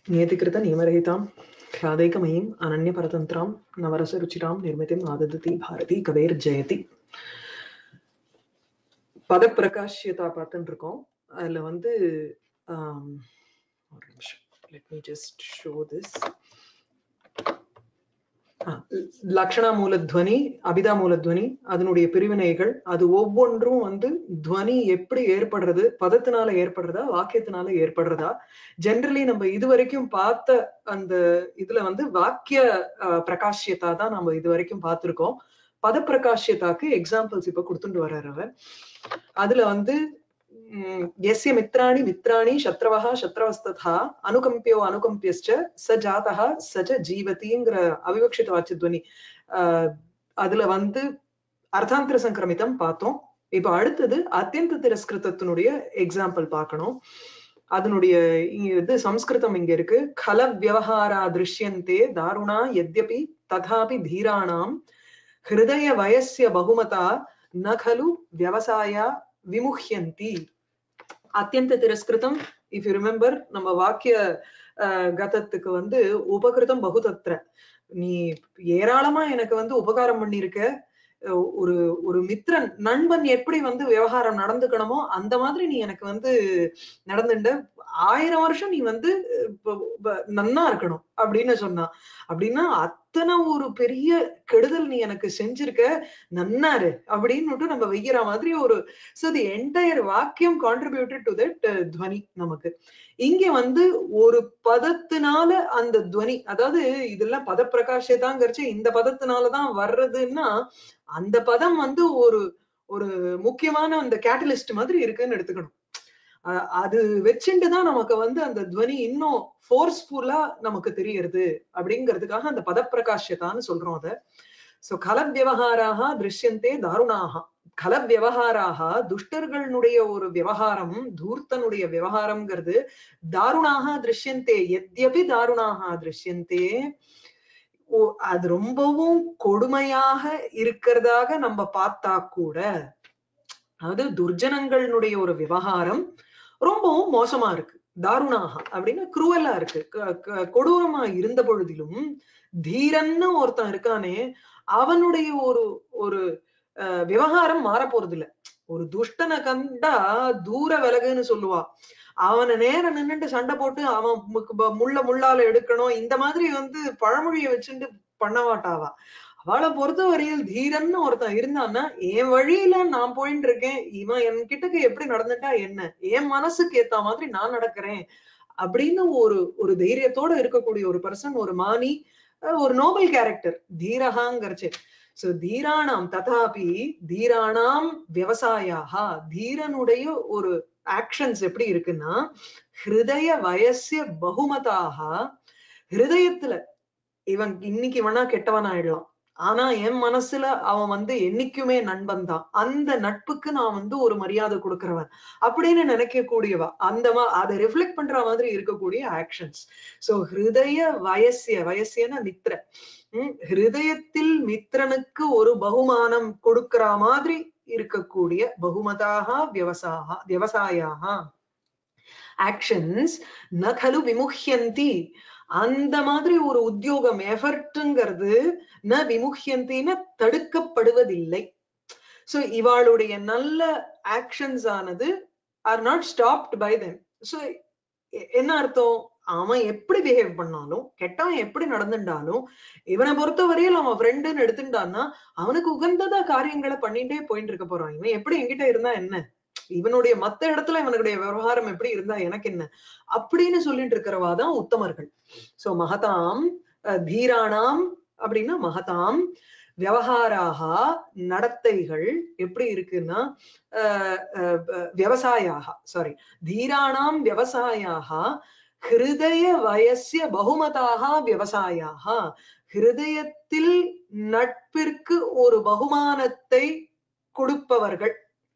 नियतिकृत नियमरहितां ह्लादैकमयीम् अनन्यपरतन्त्रां नवरसरुचिरां निर्मितिम् आददति भारती कवेर्जयति. பதப்பிரகாஷ்யதா பார்த்துட்டு இருக்கோம். அதுல வந்து ஒரு நிமிஷம், let me just show this. லக்ஷணா மூலத்வனி, அபிதா மூலத்வனி, அதனுடைய பிரிவினைகள், அது ஒவ்வொன்றும் வந்து துவனி எப்படி ஏற்படுறது, பதத்தினால ஏற்படுறதா வாக்கியத்தினால ஏற்படுறதா. ஜெனரலி நம்ம இதுவரைக்கும் பார்த்த அந்த இதுல வந்து வாக்கிய பிரகாஷ்யதா தான் நம்ம இதுவரைக்கும் பார்த்திருக்கோம். பத பிரகாஷ்யதாக்கு எக்ஸாம்பிள்ஸ் இப்ப கொடுத்துட்டு வர்றாரு அவர். அதுல வந்து यस्य मित्राणि मित्राणि शत्रवः शत्रवस्तथा अनुकम्प्यो अनुकम्प्यश्च स जातः स च जीवतिங்கிற அவிவக்ஷித வாச்சத்வனி அதுல வந்து அர்த்தாந்தர சங்கிரமிதம் பார்த்தோம். இப்ப அடுத்தது அத்தியந்த திரஸ்கிருதத்தினுடைய எக்ஸாம்பிள் பார்க்கணும். அதனுடைய இது சம்ஸ்கிருதம் இங்க இருக்கு. கல வியவஹாரா திருஷ்யந்தே தாருணா யத்யபி ததாபி தீராணாம் ஹிருதய வயஸ்ய பகுமதா ந கலு வியவசாயா விமுஹ்யந்தி. அத்தியந்த திரஸ்கிருதம், இஃப் யூ ரிமெம்பர், நம்ம வாக்கிய கதத்துக்கு வந்து உபகிருதம் பகுதத்ர. நீ ஏராளமா எனக்கு வந்து உபகாரம் பண்ணிருக்க. ஒரு ஒரு மித்திரன் நண்பன் எப்படி வந்து விவகாரம் நடந்துக்கணுமோ அந்த மாதிரி நீ எனக்கு வந்து நடந்துட்ட. 1000 வருஷம் நீ வந்து நன்னா இருக்கணும் அப்படின்னு சொன்னா. அப்படின்னா அத்தனை ஒரு பெரிய கெடுதல் நீ எனக்கு செஞ்சிருக்க, நன்னாரு அப்படின்னு நம்ம வைக்கிற மாதிரி ஒரு so the entire வாக்கியம் contributed to that துவனி. நமக்கு இங்க வந்து ஒரு பதத்தினால அந்த துவனி, அதாவது இதெல்லாம் பத பிரகாஷதாங்கிறச்சு இந்த பதத்தினாலதான் வர்றதுன்னா அந்த பதம் வந்து ஒரு ஒரு முக்கியமான அந்த கேட்டலிஸ்ட் மாதிரி இருக்குன்னு எடுத்துக்கணும். அது வச்சுட்டுதான் நமக்கு வந்து அந்த துவனி இன்னும் ஃபோர்ஸ்ஃபுல்லா நமக்கு தெரியறது அப்படிங்கிறதுக்காக அந்த பதப்பிரகாஷ்யதான்னு சொல்றோம் அத. சோ கல வியவஹாராக திருஷ்யந்தே தாருணாக. கல வியவஹாராக துஷ்டர்களுடைய ஒரு விவகாரம், தூர்த்தனுடைய விவகாரம்ங்கிறது தாருணாக திருஷ்யந்தே யத்யபி தாருணாக திருஷ்யந்தே, அது ரொம்பவும் கொடுமையாக இருக்கிறதாக நம்ம பார்த்தா கூட, அதாவது துர்ஜனங்களுடைய ஒரு விவகாரம் ரொம்பவும் மோசமா இருக்கு. தாருணாக அப்படின்னா குரூவலா இருக்கு, கொடூரமா இருந்த பொழுதிலும் தீரன்னு ஒருத்தன் இருக்கானே, அவனுடைய ஒரு ஒரு விவகாரம் மாற போறது இல்ல. ஒரு துஷ்டனை கண்டா தூர விலகுன்னு சொல்லுவா. அவனை நேரம் நின்னுட்டு சண்டை போட்டு அவன் முள்ளால எடுக்கணும், இந்த மாதிரி வந்து பழமொழியை வச்சுட்டு பண்ண மாட்டாவா. அவளை பொறுத்த வரையில் தீரன்னு ஒருத்தன் இருந்தான்னா, என் வழியில நான் போயிட்டு இருக்கேன், இவன் என் கிட்டக்கு எப்படி நடந்துட்டா என்ன, என் மனசுக்கு ஏத்த மாதிரி நான் நடக்கிறேன் அப்படின்னு ஒரு ஒரு தைரியத்தோட இருக்கக்கூடிய ஒரு பர்சன், ஒரு மானி, ஒரு நோபல் கேரக்டர் தீரகாங்கிறச்சு. சோ தீராணாம் ததாபி தீராணாம் விவசாயாக, தீரனுடைய ஒரு ஆக்ஷன்ஸ் எப்படி இருக்குன்னா ஹிருதய வயசிய பகுமதாக, ஹிருதயத்துல இவன் இன்னைக்கு வேணா கெட்டவன் ஆயிடலாம், ஆனா என் மனசுல அவன் வந்து என்னைக்குமே நண்பன் தான், அந்த நட்புக்கு நான் வந்து ஒரு மரியாதை கொடுக்கிறவன் அப்படின்னு நினைக்கக்கூடியவா, அந்த அதை ரிஃப்ளெக்ட் பண்ற மாதிரி இருக்கக்கூடிய ஆக்ஷன்ஸ். சோ ஹிருதய வயசிய, வயசியன மித்ர, ஹிருதயத்தில் மித்ரனுக்கு ஒரு பகுமானம் கொடுக்கிற மாதிரி இருக்கக்கூடிய பகுமதாக விவசாயாக ஆக்ஷன்ஸ் ந கலு விமுஹ்யந்தி. அந்த மாதிரி ஒரு உத்தியோகம் எஃபர்ட்ங்கிறது ந விமுஹ்யந்தின்னு தடுக்கப்படுவதில்லை. சோ இவாளுடைய நல்ல ஆக்ஷன்ஸ் ஆனது are not stopped by them. So என்ன அர்த்தம், அவன் எப்படி பிஹேவ் பண்ணாலும், கெட்டவன் எப்படி நடந்துட்டாலும், இவனை பொறுத்த வரையில் அவன் ஃப்ரெண்டுன்னு எடுத்துட்டான்னா அவனுக்கு உகந்ததா காரியங்களை பண்ணிட்டே போயிட்டு இருக்க போறான். இவன் எப்படி என்கிட்ட இருந்தா என்ன, இவனுடைய மத்த இடத்துல இவனுடைய விவகாரம் எப்படி இருந்தா எனக்கு என்ன அப்படின்னு சொல்லிட்டு இருக்கிறவாதான் உத்தமர்கள். சோ மகதாம் தீராணாம் அப்படின்னா மகதாம் விவகாராக, நடத்தைகள் எப்படி இருக்குன்னா விவசாயாக, சாரி தீராணாம் விவசாயாக ஹிருதய வயசிய பகுமதாக விவசாயாக, ஹிருதயத்தில் நட்பிற்கு ஒரு பகுமானத்தை கொடுப்பவர்கள்.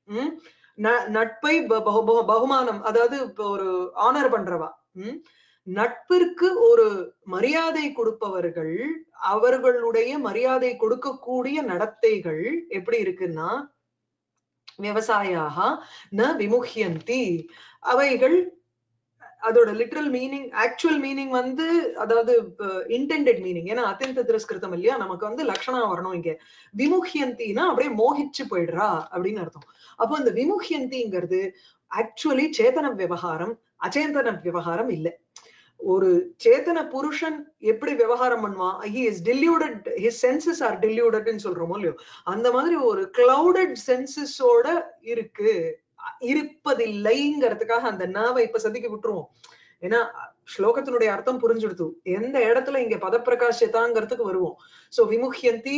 நட்பை பகுமானம், அதாவது ஒரு ஆனர் பண்றவா, நட்பிற்கு ஒரு மரியாதை கொடுப்பவர்கள், அவர்களுடைய மரியாதை கொடுக்கக்கூடிய நடத்தைகள் எப்படி இருக்குன்னா விவசாயாக ந விமுஹ்யந்தி, அவைகள் அதோட லிட்டரல் மீனிங் ஆக்சுவல் மீனிங் வந்து அதாவது இன்டெண்டட் மீனிங். ஏன்னா அத்தியந்த திரஸ்கிருதம் இல்லையா, நமக்கு வந்து லட்சணா வரணும் இங்க. விமுஹியந்தினா அப்படியே மோகிச்சு போயிடுறா அப்படின்னு அர்த்தம். அப்போ இந்த விமுஹியந்திங்கிறது ஆக்சுவலி சேதன விவகாரம், அச்சேதன விவகாரம் இல்லை. ஒரு சேத்தன புருஷன் எப்படி விவகாரம் பண்ணுவான், he is deluded, his senses are deluded ன்னு சொல்றோமோ இல்லையோ, அந்த மாதிரி ஒரு clouded senses ஓட இருக்கு, இருப்பதில்லைங்கிறதுக்காக அந்த நாவை இப்ப சதிக்க விட்டுருவோம். ஏன்னா ஸ்லோகத்தினுடைய அர்த்தம் புரிஞ்சுடுத்து, எந்த இடத்துல இங்க பதப்பிரகாசத்தாங்கிறதுக்கு வருவோம். சோ விமுஹ்யந்தி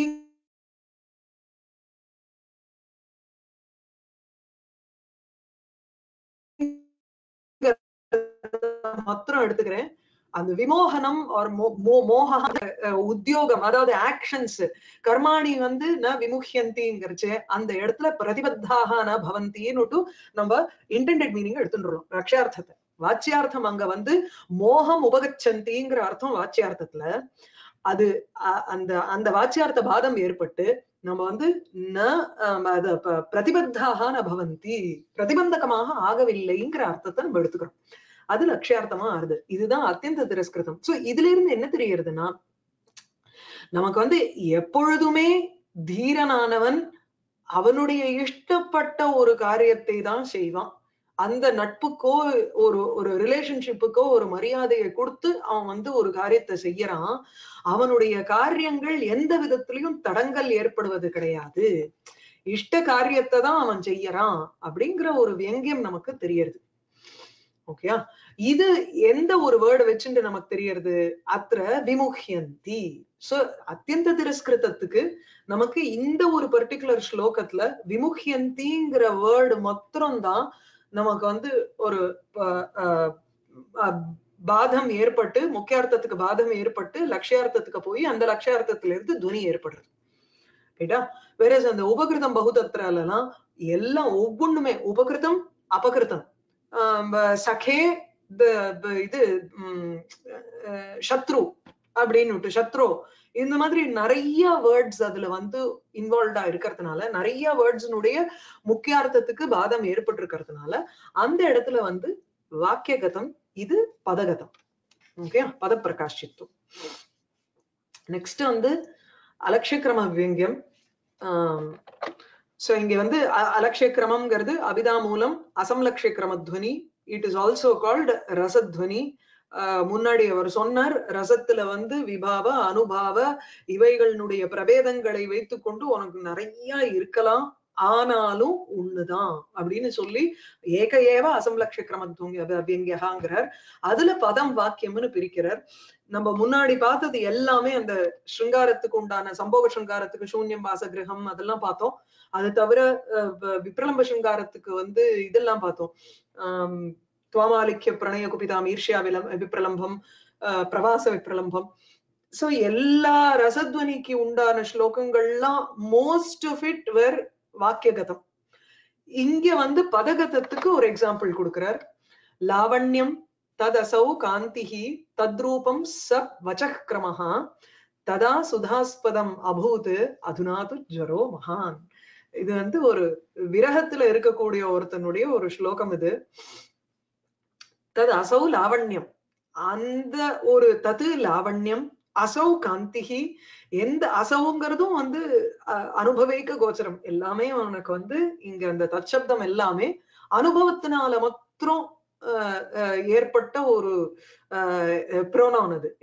மாத்திரம் எடுத்துக்கிறேன். அந்த விமோகனம் ஒரு மோக உத்தியோகம், அதாவது ஆக்ஷன்ஸ் கர்மாணி வந்து ந விமுஹ்யந்திங்கிறச்சு அந்த இடத்துல பிரதிபத்தாக ந பவந்தின்னு நம்ம இன்டெண்டட் மீனிங் எடுத்துடுறோம் ரக்ஷார்த்தத்தை. வாச்சியார்த்தம் அங்க வந்து மோகம் உபகச்சந்திங்கிற அர்த்தம் வாச்சியார்த்தத்துல. அது அந்த அந்த வாச்சியார்த்த பாதம் ஏற்பட்டு நம்ம வந்து பிரதிபத்தாக ந பவந்தி, பிரதிபந்தகமாக ஆகவில்லைங்கிற அர்த்தத்தை நம்ம எடுத்துக்கிறோம். அது லட்சியார்த்தமா ஆறுது. இதுதான் அத்தியந்த திரஸ்கிருதம். சோ இதுல இருந்து என்ன தெரியறதுன்னா, நமக்கு வந்து எப்பொழுதுமே தீரனானவன் அவனுடைய இஷ்டப்பட்ட ஒரு காரியத்தை தான் செய்வான். அந்த நட்புக்கோ ஒரு ஒரு ரிலேஷன்ஷிப்புக்கோ ஒரு மரியாதையை கொடுத்து அவன் வந்து ஒரு காரியத்தை செய்யறான். அவனுடைய காரியங்கள் எந்த விதத்திலையும் தடங்கல் ஏற்படுவது கிடையாது. இஷ்ட காரியத்தை தான் அவன் செய்யறான் அப்படிங்கிற ஒரு வியங்கியம் நமக்கு தெரியறது. ஓகேயா? இது எந்த ஒரு வேர்டு வச்சுட்டு நமக்கு தெரியறது, அத்திர விமுஹ்யந்தி. சோ அத்தியந்த திரஸ்கிருதத்துக்கு நமக்கு இந்த ஒரு பர்டிகுலர் ஸ்லோகத்துல விமுஹ்யந்திங்கிற வேர்டு மாத்திரம் தான் நமக்கு வந்து ஒரு பாதம் ஏற்பட்டு, முக்கியார்த்தத்துக்கு பாதம் ஏற்பட்டு லட்சியார்த்தத்துக்கு போய் அந்த லட்சியார்த்தத்துல இருந்து துவனி ஏற்படுறது. ரைட்டா? வேற அந்த உபகிருதம் பகுதத்திரலாம் எல்லாம் ஒவ்வொன்றுமே உபகிருதம் அபகிருதம், சகே இது சத்ரு அப்படின்னு சத்ரு, இந்த மாதிரி நிறைய வேர்ட்ஸ் அதுல வந்து இன்வால்வ்டா இருக்கிறதுனால, நிறைய வேர்ட்ஸ்னுடைய முக்கியார்த்தத்துக்கு பாதம் ஏற்பட்டு இருக்கிறதுனால அந்த இடத்துல வந்து வாக்கியகதம், இது பதகதம். ஓகே, பத பிரகாஷித்துவம். நெக்ஸ்ட் வந்து அலட்சியக்கிரம வியங்கியம். சோ இங்க வந்து அலட்சியக்கிரமம்ங்கிறது அபிதா மூலம் அசம்லட்சிய கிரமத்வனி. இட் இஸ் ஆல்சோ கால்ட் ரசத்வனி. முன்னாடி அவர் சொன்னார், ரசத்துல வந்து விபாவ அனுபாவ இவைகளுடைய பிரபேதங்களை வைத்துக்கொண்டு உனக்கு நிறைய இருக்கலாம், ஆனாலும் ஒண்ணுதான் அப்படின்னு சொல்லி ஏக ஏவ அசம்லட்சிய கிரமத்வங்கியகாங்கிறார். அதுல பதம் வாக்கியம்னு பிரிக்கிறார். நம்ம முன்னாடி பார்த்தது எல்லாமே அந்த ஸ்ருங்காரத்துக்கு உண்டான சம்போக ஸ்ருங்காரத்துக்கு சூன்யம் வாசகிரகம் அதெல்லாம் பார்த்தோம். அது தவிர விப்ரலம்ப ஸ்ருங்காரத்துக்கு வந்து இதெல்லாம் பார்த்தோம். துவாமாலிக்ய பிரணய குபிதாம் ஈர்ஷ்யா விப்ரலம்பம், பிரவாச விப்ரலம்பம். சோ எல்லா ரசத்வனிக்கு உண்டான ஸ்லோகங்கள்லாம் மோஸ்ட் ஆஃப் இட் வேர் வாக்கியகதம். இங்க வந்து பதகதத்துக்கு ஒரு எக்ஸாம்பிள் கொடுக்கிறார். லாவண்யம் ததசௌ காந்திஹி தத்ரூபம் ச வசக்ரமஹா ததா சுதாஸ்பதம் அபூத் அதுநாது ஜரோ மகான். இது வந்து ஒரு விரகத்துல இருக்கக்கூடிய ஒருத்தனுடைய ஒரு ஸ்லோகம் இது. தது அசௌ லாவண்யம், அந்த ஒரு தது லாவண்யம், அசௌ காந்திஹி, எந்த அசவுங்கிறதும் வந்து அனுபவிக்க கோச்சரம். எல்லாமே உனக்கு வந்து இங்க அந்த தற்சப்தம் எல்லாமே அனுபவத்தினால மாத்திரம் ஏற்பட்ட ஒரு ப்ரோனவுன், அது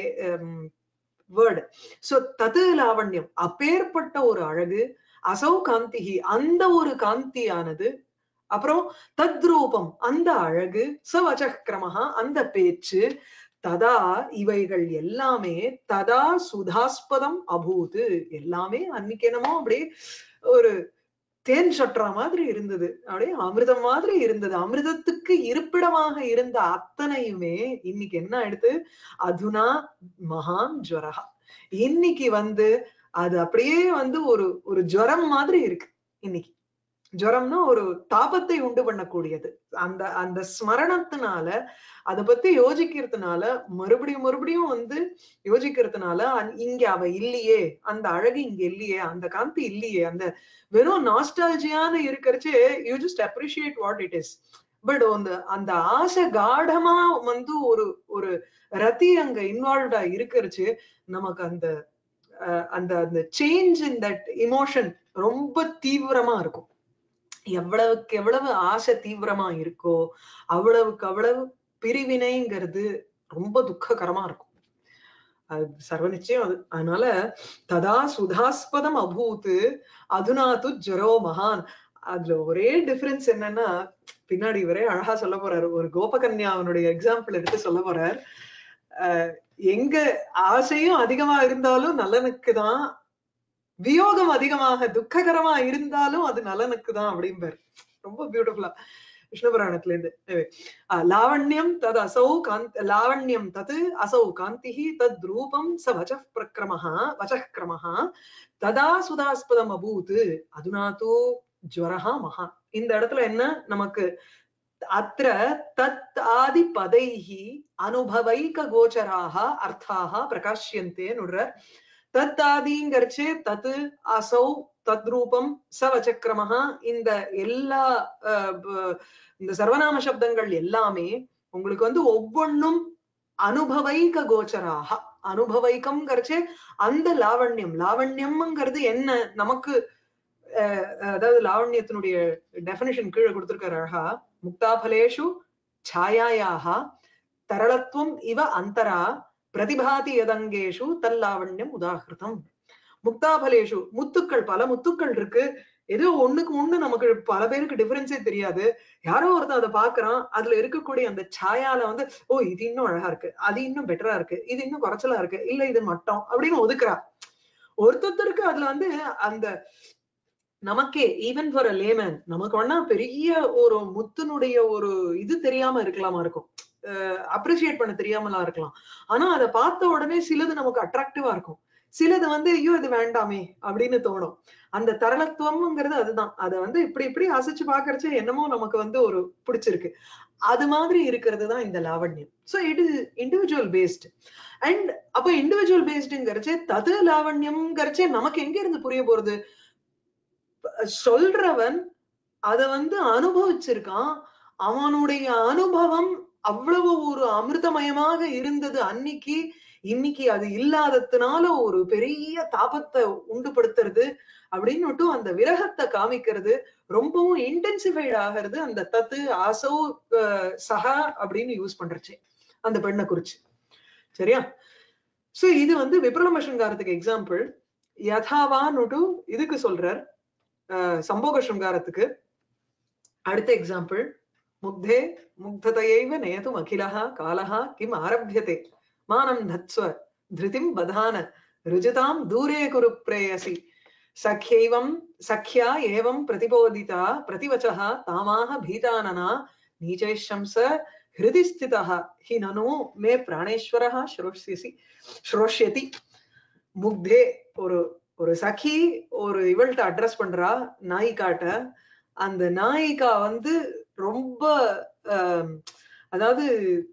வேர்டு. சோ தது லாவண்யம் அப்பேற்பட்ட ஒரு அழகு, அசௌ காந்திஹி அந்த ஒரு காந்தியானது, அப்புறம் தத்ரூபம் அந்த அழகு, சவசக்கிரமஹா அந்த பேச்சு, ததா இவைகள் எல்லாமே ததா சுதாஸ்பதம் அபூது, எல்லாமே அன்னைக்கு என்னமோ அப்படியே ஒரு தேன் சொட்டுற மாதிரி இருந்தது, அப்படியே அமிர்தம் மாதிரி இருந்தது. அமிர்தத்துக்கு இருப்பிடமாக இருந்த அத்தனையுமே இன்னைக்கு என்ன ஆயிடுது, அதுனா மகான் ஜுவரஹா, இன்னைக்கு வந்து அது அப்படியே வந்து ஒரு ஒரு ஜுவரம் மாதிரி இருக்கு. இன்னைக்கு ஜுவரம்னா ஒரு தாபத்தை உண்டு பண்ணக்கூடியது. அந்த அந்த ஸ்மரணத்தினால அதை பத்தி யோசிக்கிறதுனால மறுபடியும் மறுபடியும் வந்து யோசிக்கிறதுனால இங்க அவ இல்லையே, அந்த அழகு இங்க இல்லையே, அந்த காந்தி இல்லையே, அந்த வெறும் நாஸ்டாலஜியான இருக்கிறச்சு you just appreciate what it is. But அந்த ஆசை காடமா வந்து ஒரு ஒரு ரத்தி அங்க இன்வால்வ்டா இருக்கிறச்சு நமக்கு அந்த அந்த அந்த சேஞ்ச் இன் தட் இமோஷன் ரொம்ப தீவிரமா இருக்கும். எவ்வளவுக்கு எவ்வளவு ஆசை தீவிரமா இருக்கோ அவ்வளவுக்கு அவ்வளவு பிரிவினைங்கிறது ரொம்ப துக்ககரமா இருக்கும். அது சர்வ நிச்சயம். அது அதனால ததா சுதாஸ்பதம் அபூத்து அதுனாத்து ஜரோ மகான். அதுல ஒரே டிஃபரன்ஸ் என்னன்னா பின்னாடி இவரே அழகா சொல்ல போறாரு. ஒரு கோபகன்யா அவனுடைய எக்ஸாம்பிள் எடுத்து சொல்ல போறார். எங்க ஆசையும் அதிகமா இருந்தாலும் நல்லனுக்கு தான், வியோகம் அதிகமாக துக்ககரமா இருந்தாலும் அது நலனுக்கு தான் அப்படிம்பாரு. ரொம்ப பியூட்டிஃபுல்லா விஷ்ணு புராணத்துல இருந்து. லாவண்யம் தத் அசௌ காந்த் லாவண்யம் தத் அசௌ காந்திஹி தத் ரூபம் ச வசः பிரக்ரமஹ வசः கிரமஹ ததா சுதாஸ்பதம் அபூத் அதுனா தூ ஜ்வரஹ மகா. இந்த இடத்துல என்ன நமக்கு அத்ர தத் ஆதி பதைஹி அனுபவைக கோச்சராக அர்த்தாக பிரகாஷ்யந்தே நுடுற. தத் ஆதிங்கர்ச்சே தத் அசௌ தத்ரூபம் சவச்சக்கிரமஹா. இந்த எல்லா இந்த சர்வநாம சப்தங்கள் எல்லாமே உங்களுக்கு வந்து ஒவ்வொன்னும் அனுபவைக கோச்சராக. அனுபவைக்கம்ங்கிறச்சே அந்த லாவண்யம், லாவண்யம்ங்கிறது என்ன நமக்கு அதாவது லாவண்யத்தினுடைய டெபினிஷன் கீழே கொடுத்திருக்காரு அழகா. முக்தாபலேஷு ಛಾಯಾಯಾಹ தரளத்துவம் இவ அந்தரா பிரதிபாதி யதங்கேஷு தல்லாவண்யம் உதாகிருதம். முக்தாபலேஷு முத்துக்கள், பல முத்துக்கள் இருக்கு. ஏதோ ஒண்ணுக்கு ஒண்ணு நமக்கு பல பேருக்கு டிஃபரன்ஸே தெரியாது. யாரோ ஒருத்தர் அதை பாக்குறான், அதுல இருக்கக்கூடிய அந்த சாயால வந்து ஓ இது இன்னும் அழகா இருக்கு, அது இன்னும் பெட்டரா இருக்கு, இது இன்னும் குறைச்சலா இருக்கு, இல்ல இது மட்டம் அப்படின்னு ஒதுக்குறா. ஒருத்தருக்கு அதுல வந்து அந்த நமக்கே ஈவன் ஃபார் அ லேமேன் நமக்கு வேணா பெரிய ஒரு முத்துனுடைய ஒரு இது தெரியாம இருக்கலாமா இருக்கும், அப்ரிசியேட் பண்ண தெரியாமலாம் இருக்கலாம். ஆனா அதை பார்த்த உடனே சிலது நமக்கு அட்ராக்டிவா இருக்கும், சிலது வந்து ஐயோ இது வேண்டாமே அப்படின்னு தோணும். அந்த தரளத்துவம்ங்கிறது அதுதான். அதை வந்து இப்படி இப்படி அசைச்சு பாக்குறச்சு என்னமோ நமக்கு வந்து ஒரு பிடிச்சிருக்கு. அது மாதிரி இருக்கிறது தான் இந்த லாவண்யம். So it is individual based. And அப்ப இண்டிவிஜுவல் பேஸ்டுங்கிறச்சே தது லாவண்யம்ங்கிறச்சே நமக்கு எங்க இருந்து புரிய போறது? சொல்றவன் அத வந்து அனுபவிச்சிருக்கான். அவனுடைய அனுபவம் அவ்வளவு ஒரு அமிர்தமயமாக இருந்தது அன்னைக்கு. இன்னைக்கு அது இல்லாததுனால ஒரு பெரிய தாபத்தை உண்டுபடுத்துறது அப்படின்னு அந்த விரகத்தை காமிக்கிறது ரொம்பவும் இன்டென்சிஃபைட் ஆகிறது அந்த தத்து ஆசோ சஹா அப்படின்னு யூஸ் பண்றச்சு அந்த பெண்ணை குறிச்சு. சரியா? சோ இது வந்து விப்ரலம்ப சிருங்காரத்துக்கு எக்ஸாம்பிள். யதாவான்னு இதுக்கு சொல்றார் சம்போக சிருங்காரத்துக்கு. அடுத்த எக்ஸாம்பிள் முக்தே முக்ததையைவ நேதும் அகிலஹ காலஹ கிம் ஆரப்யதே மானம் தத்ஸ்வ திருதிம் பதான ருஜிதாம் தூரே குரு பிரேயசி சக்யைவம் சக்யா ஏவம் பிரதிபோதிதா பிரதிவச்சஹ தாமாக பீதானனா நீச்சைஷம்ச ஹிருதி ஸ்திதஹ ஹி நனு மே பிராணேஸ்வரஹ ஸ்ரோஷ்யதி. முக்தே ஒரு ஒரு சகி ஒரு இவள்கிட்ட அட்ரஸ் பண்றா நாயிகாட்ட. அந்த நாயிகா வந்து ரொம்ப அதாவது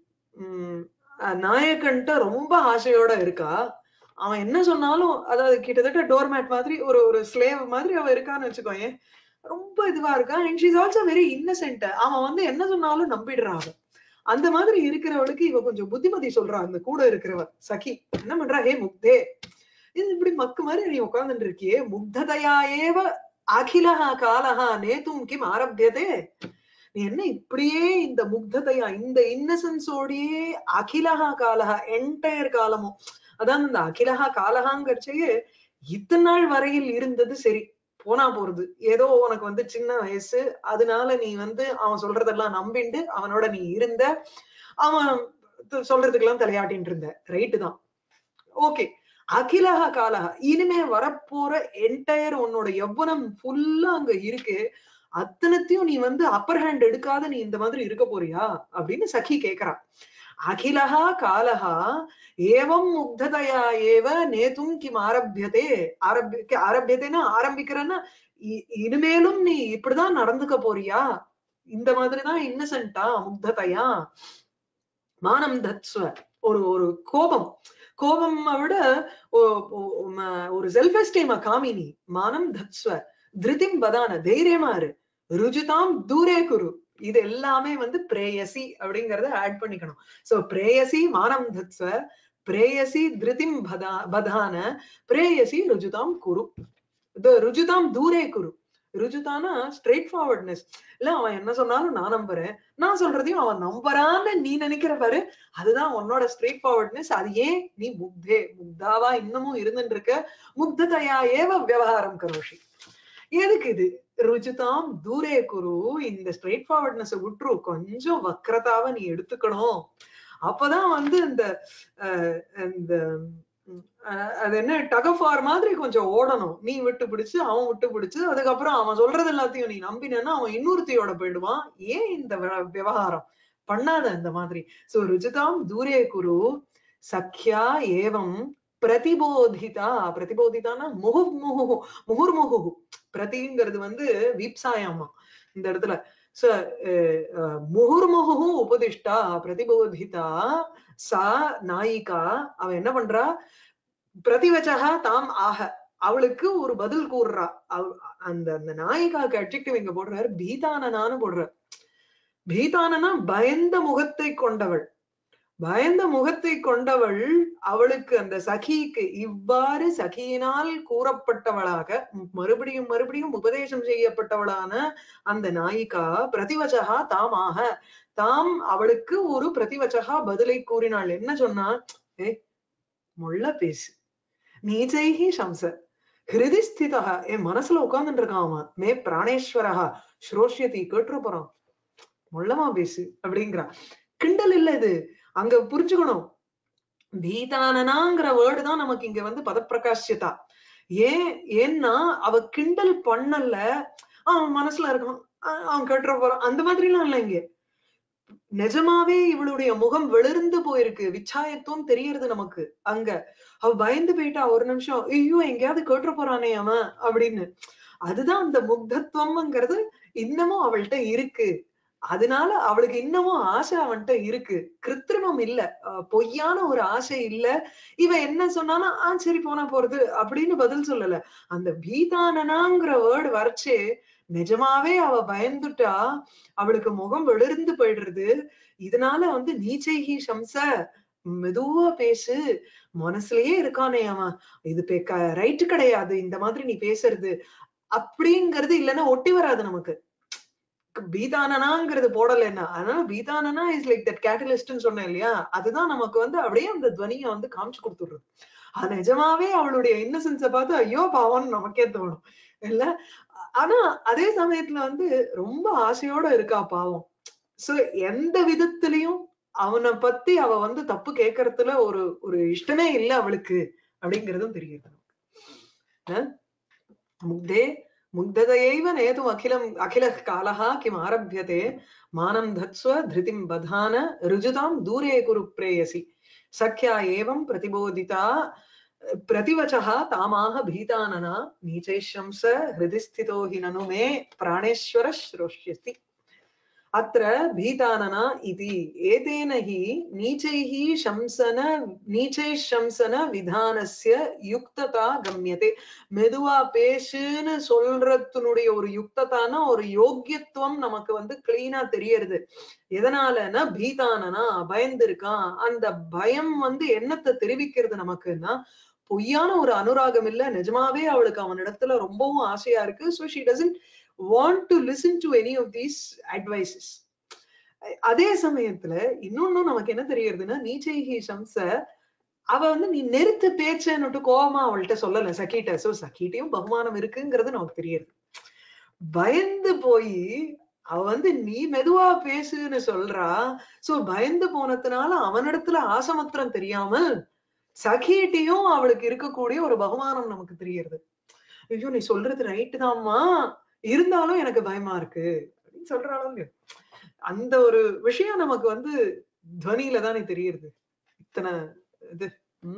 நாயக்கன்ட்ட ரொம்ப ஆசையோட இருக்கா. அவன் என்ன சொன்னாலும் அதாவது கிட்டத்தட்ட டோர்மேட் மாதிரி ஒரு ஒரு ஸ்லேவ் மாதிரி அவ இருக்கான்னு வச்சுக்கோயேன். ரொம்ப இதுவா இருக்கா. And she is also very innocent. அவன் வந்து என்ன சொன்னாலும் நம்பிடுறான். அவன் அந்த மாதிரி இருக்கிறவளுக்கு இவ கொஞ்சம் புத்திமதி சொல்றான். அந்த கூட இருக்கிறவ சகி என்ன பண்றா, ஹே முக்தே இது இப்படி மக்கு மாதிரி நீ உட்கார்ந்துட்டு இருக்கியே, முக்ததையா ஏவ அகிலஹா காலஹா நேத்தும் கிம் ஆரம்பியதே. நீ என்ன இப்படியே இந்த முக்ததையா இந்த இன்னசென்ஸோடயே அகிலஹா காலஹா என்டையர் காலமும், அதான் இந்த அகிலஹா காலஹாங்கிறச்சையே இத்தனை நாள் வரையில் இருந்தது சரி போனா போறது, ஏதோ உனக்கு வந்து சின்ன வயசு அதனால நீ வந்து அவன் சொல்றதெல்லாம் நம்பிண்டு அவனோட நீ இருந்த, அவன் சொல்றதுக்கெல்லாம் தலையாட்டின்னு இருந்த, ரைட்டு தான், ஓகே. அகிலஹ காலஹா இனிமே வரப்போற என்டையர் உன்னோட யௌவனம் ஃபுல்லா அங்க இருக்கு, அத்தனத்தையும் நீ வந்து அப்பர் ஹேண்ட் எடுக்காத நீ இந்த மாதிரி இருக்க போறியா அப்படின்னு சகி கேக்குறா. அகிலஹா காலஹா ஏவம் முக்ததையா ஏவ நேதும் கிம் ஆரம்பியதே. ஆரம்பியதேன்னா ஆரம்பிக்கிறன்னா இனிமேலும் நீ இப்படிதான் நடந்துக்க போறியா, இந்த மாதிரிதான் இன்னசென்ட்டா முக்ததையா. மானம் தத்ஸ்வ ஒரு ஒரு கோபம், கோபம் விட ஒரு செல்ஃப் எஸ்டீம் காமினி. மானம் தத்ஸ்வ திருதிம் பதான தைரியமா இரு, ருஜிதாம் தூரே குரு இது எல்லாமே வந்து பிரேயசி அப்படிங்கறத ஆட் பண்ணிக்கணும். சோ பிரேயசி மானம் தத்ஸ்வ, பிரேயசி திருதிம் பதான, பிரேயசி ருஜுதாம் குரு. ருஜுதாம் தூரே குரு. ருஜுதானா ஸ்ட்ரெயிட் ஃபார்வர்ட்னஸ். இல்ல அவன் என்ன சொன்னாலும் நான் நம்புறேன், நான் சொல்றதையும் அவன் நம்புறான்னு நீ நினைக்கிற பாரு, அதுதான் உன்னோட ஸ்ட்ரெயிட் ஃபார்வர்ட்னஸ். அது ஏன் நீ முக்தாவா இன்னமும் இருந்துட்டு இருக்க, முக்ததையா ஏவ விவகாரம் கரோஷி. எதுக்கு இது ருஜுதாம் தூரே குரு, இந்த ஸ்ட்ரெயிட் ஃபார்வர்ட்னஸ் விட்டுரு, கொஞ்சம் வக்ரதாவை நீ எடுத்துக்கணும். அப்பதான் வந்து இந்த அது என்ன டக் ஆஃப் வார் மாதிரி கொஞ்சம் ஓடணும். நீ விட்டு பிடிச்சு அவன் விட்டு பிடிச்சு, அதுக்கப்புறம் அவன் சொல்றது எல்லாத்தையும் நீ நம்பினா அவன் இன்னொருத்தையோட போயிடுவான். ஏன் இந்த விவகாரம் பண்ணாத இந்த மாதிரி. சோ ருஜுதாம் தூரே குரு சக்யா ஏவம் பிரதிபோதிதா. பிரதிபோதிதானா முகுர்முகு. பிரதிங்கிறது வந்து வீப்சாயாமா இந்த இடத்துல. முகுர்முகு உபதிஷ்டா பிரதிபோதிதா சா நாயிகா. அவ என்ன பண்றா, பிரதிவச்சகா தாம் ஆக, அவளுக்கு ஒரு பதில் கூறுறா. அந்த அந்த நாயிகாக்கு அட்ஜெக்டிவ் இங்க போடுறாரு, பீதானனான்னு போடுறார். பீதானனா பயந்த முகத்தை கொண்டவள். பயந்த முகத்தை கொண்டவள், அவளுக்கு அந்த சகிக்கு இவ்வாறு சகியினால் கூறப்பட்டவளாக மறுபடியும் மறுபடியும் உபதேசம் செய்யப்பட்டவளான அந்த நாயிகா பிரதிவச்சகா தாமாக, தாம் அவளுக்கு ஒரு பிரதிவச்சகா பதிலை கூறினாள். என்ன சொன்னா, முள்ள பேசு, நீச்சைஹி சம்ச ஹிருதி ஸ்திதா, என் மனசுல உட்கார்ந்துட்டு இருக்கான் அவன், மே பிராணேஸ்வரஹா ஸ்ரோஷ்யதி, கேட்டுற போறான், முள்ளமா பேசு அப்படிங்கிறான். கிண்டல் இல்ல இது, அங்க புரிஞ்சுக்கணும். பீதானனாங்கிற வேர்டு தான் நமக்கு இங்க வந்து பதப்பிரகாசியதா. ஏன்னா அவ கிண்டல் பண்ணல, அவன் மனசுல இருக்கான், அவன் கேட்டுற போறான், அந்த மாதிரி எல்லாம் இல்ல. இங்க நிஜமாவே இவளுடைய முகம் வெளிர்ந்து போயிருக்கு, விச்சாயத்துவம் தெரியறது நமக்கு. அங்க அவ பயந்து போயிட்டா ஒரு நிமிஷம், ஐயோ எங்கேயாவது கேட்டுற போறானே அவன் அப்படின்னு. அதுதான் அந்த முக்தத்துவம்ங்கிறது இன்னமும் அவள்கிட்ட இருக்கு. அதனால அவளுக்கு இன்னமும் ஆசை அவன்கிட்ட இருக்கு, கிருத்திரிமம் இல்ல, பொய்யான ஒரு ஆசை இல்ல. இவன் என்ன சொன்னாலும் சரி போனா போறது அப்படின்னு பதில் சொல்லல. அந்த பீதானனாங்கிற வேர்டு வரைச்சே நிஜமாவே அவ பயந்துட்டா, அவளுக்கு முகம் வெளிர்ந்து போயிடுறது. இதனால வந்து நீச்சைகி சம்ச, மெதுவா பேசு, மனசுலயே இருக்கானே அவன், இது ரைட்டு கிடையாது இந்த மாதிரி நீ பேசுறது அப்படிங்கிறது இல்லைன்னா ஒட்டி வராது நமக்கு. பீதானனாங்கிறது போடலைன்னா, அதனால பீதானனா இஸ் லைக் தட் கேட்டலிஸ்ட்னு சொன்னேன் இல்லையா, அதுதான் நமக்கு வந்து அப்படியே அந்த துவனியை வந்து காமிச்சு கொடுத்துடுறது. அது நிஜமாவே அவளுடைய இன்னசென்ஸை பார்த்து ஐயோ பாவம்னு நமக்கே தோணும் இல்ல. ஆனா அதே சமயத்துல வந்து ரொம்ப ஆசையோட இருக்கா பாவம். சோ எந்த விதத்திலையும் அவனை பத்தி அவ வந்து தப்பு கேட்கறதுல ஒரு ஒரு இஷ்டமே இல்லை அவளுக்கு அப்படிங்கிறதும் தெரியுது. முக்தே முக்ததையைவ நேதும் அகில காலஹ கிம் ஆரப்யதே, மானம் தத்ஸ்வ திருதிம் பதான ருஜுதாம் தூரே குரு பிரேயசி, சக்யா ஏவம் பிரதிபோதிதா பிரதிவச்சஹ தாமாக பீதானனா, நீச்சைஷம்ச ஹிருதி ஸ்திதோ ஹி நனு மே பிராணேஸ்வர ஸ்ரோஷ்யசி. अत्र भीतानना इति एतेन हि नीचैः शंसन विधानस्य युक्तता गम्यते. மெதுவா பேசுன்னு சொல்றதுனுடைய ஒரு யுக்ததான ஒரு யோக்கியத்துவம் நமக்கு வந்து கிளீனா தெரியறது. எதனாலன்னா பீதானனா பயந்து இருக்கான். அந்த பயம் வந்து என்னத்தை தெரிவிக்கிறது நமக்குன்னா, பொய்யான ஒரு அனுராகம் இல்ல, நிஜமாவே அவளுக்கு அவனிடத்துல ரொம்பவும் ஆசையா இருக்கு. So she doesn't want to listen to any of these advices. அதே சமயத்துல இன்னொன்னும் நமக்கு என்ன தெரியறதுன்னா, நீச்சைஹி சம்ச, அவ வந்து நீ நிறுத்து பேச்சன்னுட்டு கோபமா அவள்கிட்ட சொல்லல சகிட்ட. சோ சகிட்டையும் பகுமானம் இருக்குங்கிறது நமக்கு தெரியுது. பயந்து போய் அவ வந்து நீ மெதுவா பேசுன்னு சொல்றா. சோ பயந்து போனதுனால அவனிடத்துல ஆசமத்திரம் தெரியாமல் சகிட்டையும் அவளுக்கு இருக்கக்கூடிய ஒரு பகுமானம் நமக்கு தெரியுது. ஐயோ நீ சொல்றது ரைட்டு தான்மா, இருந்தாலும் எனக்கு பயமா இருக்கு அப்படின்னு சொல்றாளுங்க. அந்த ஒரு விஷயம் நமக்கு வந்து துவனியில தானே தெரியுது இத்தனை இது.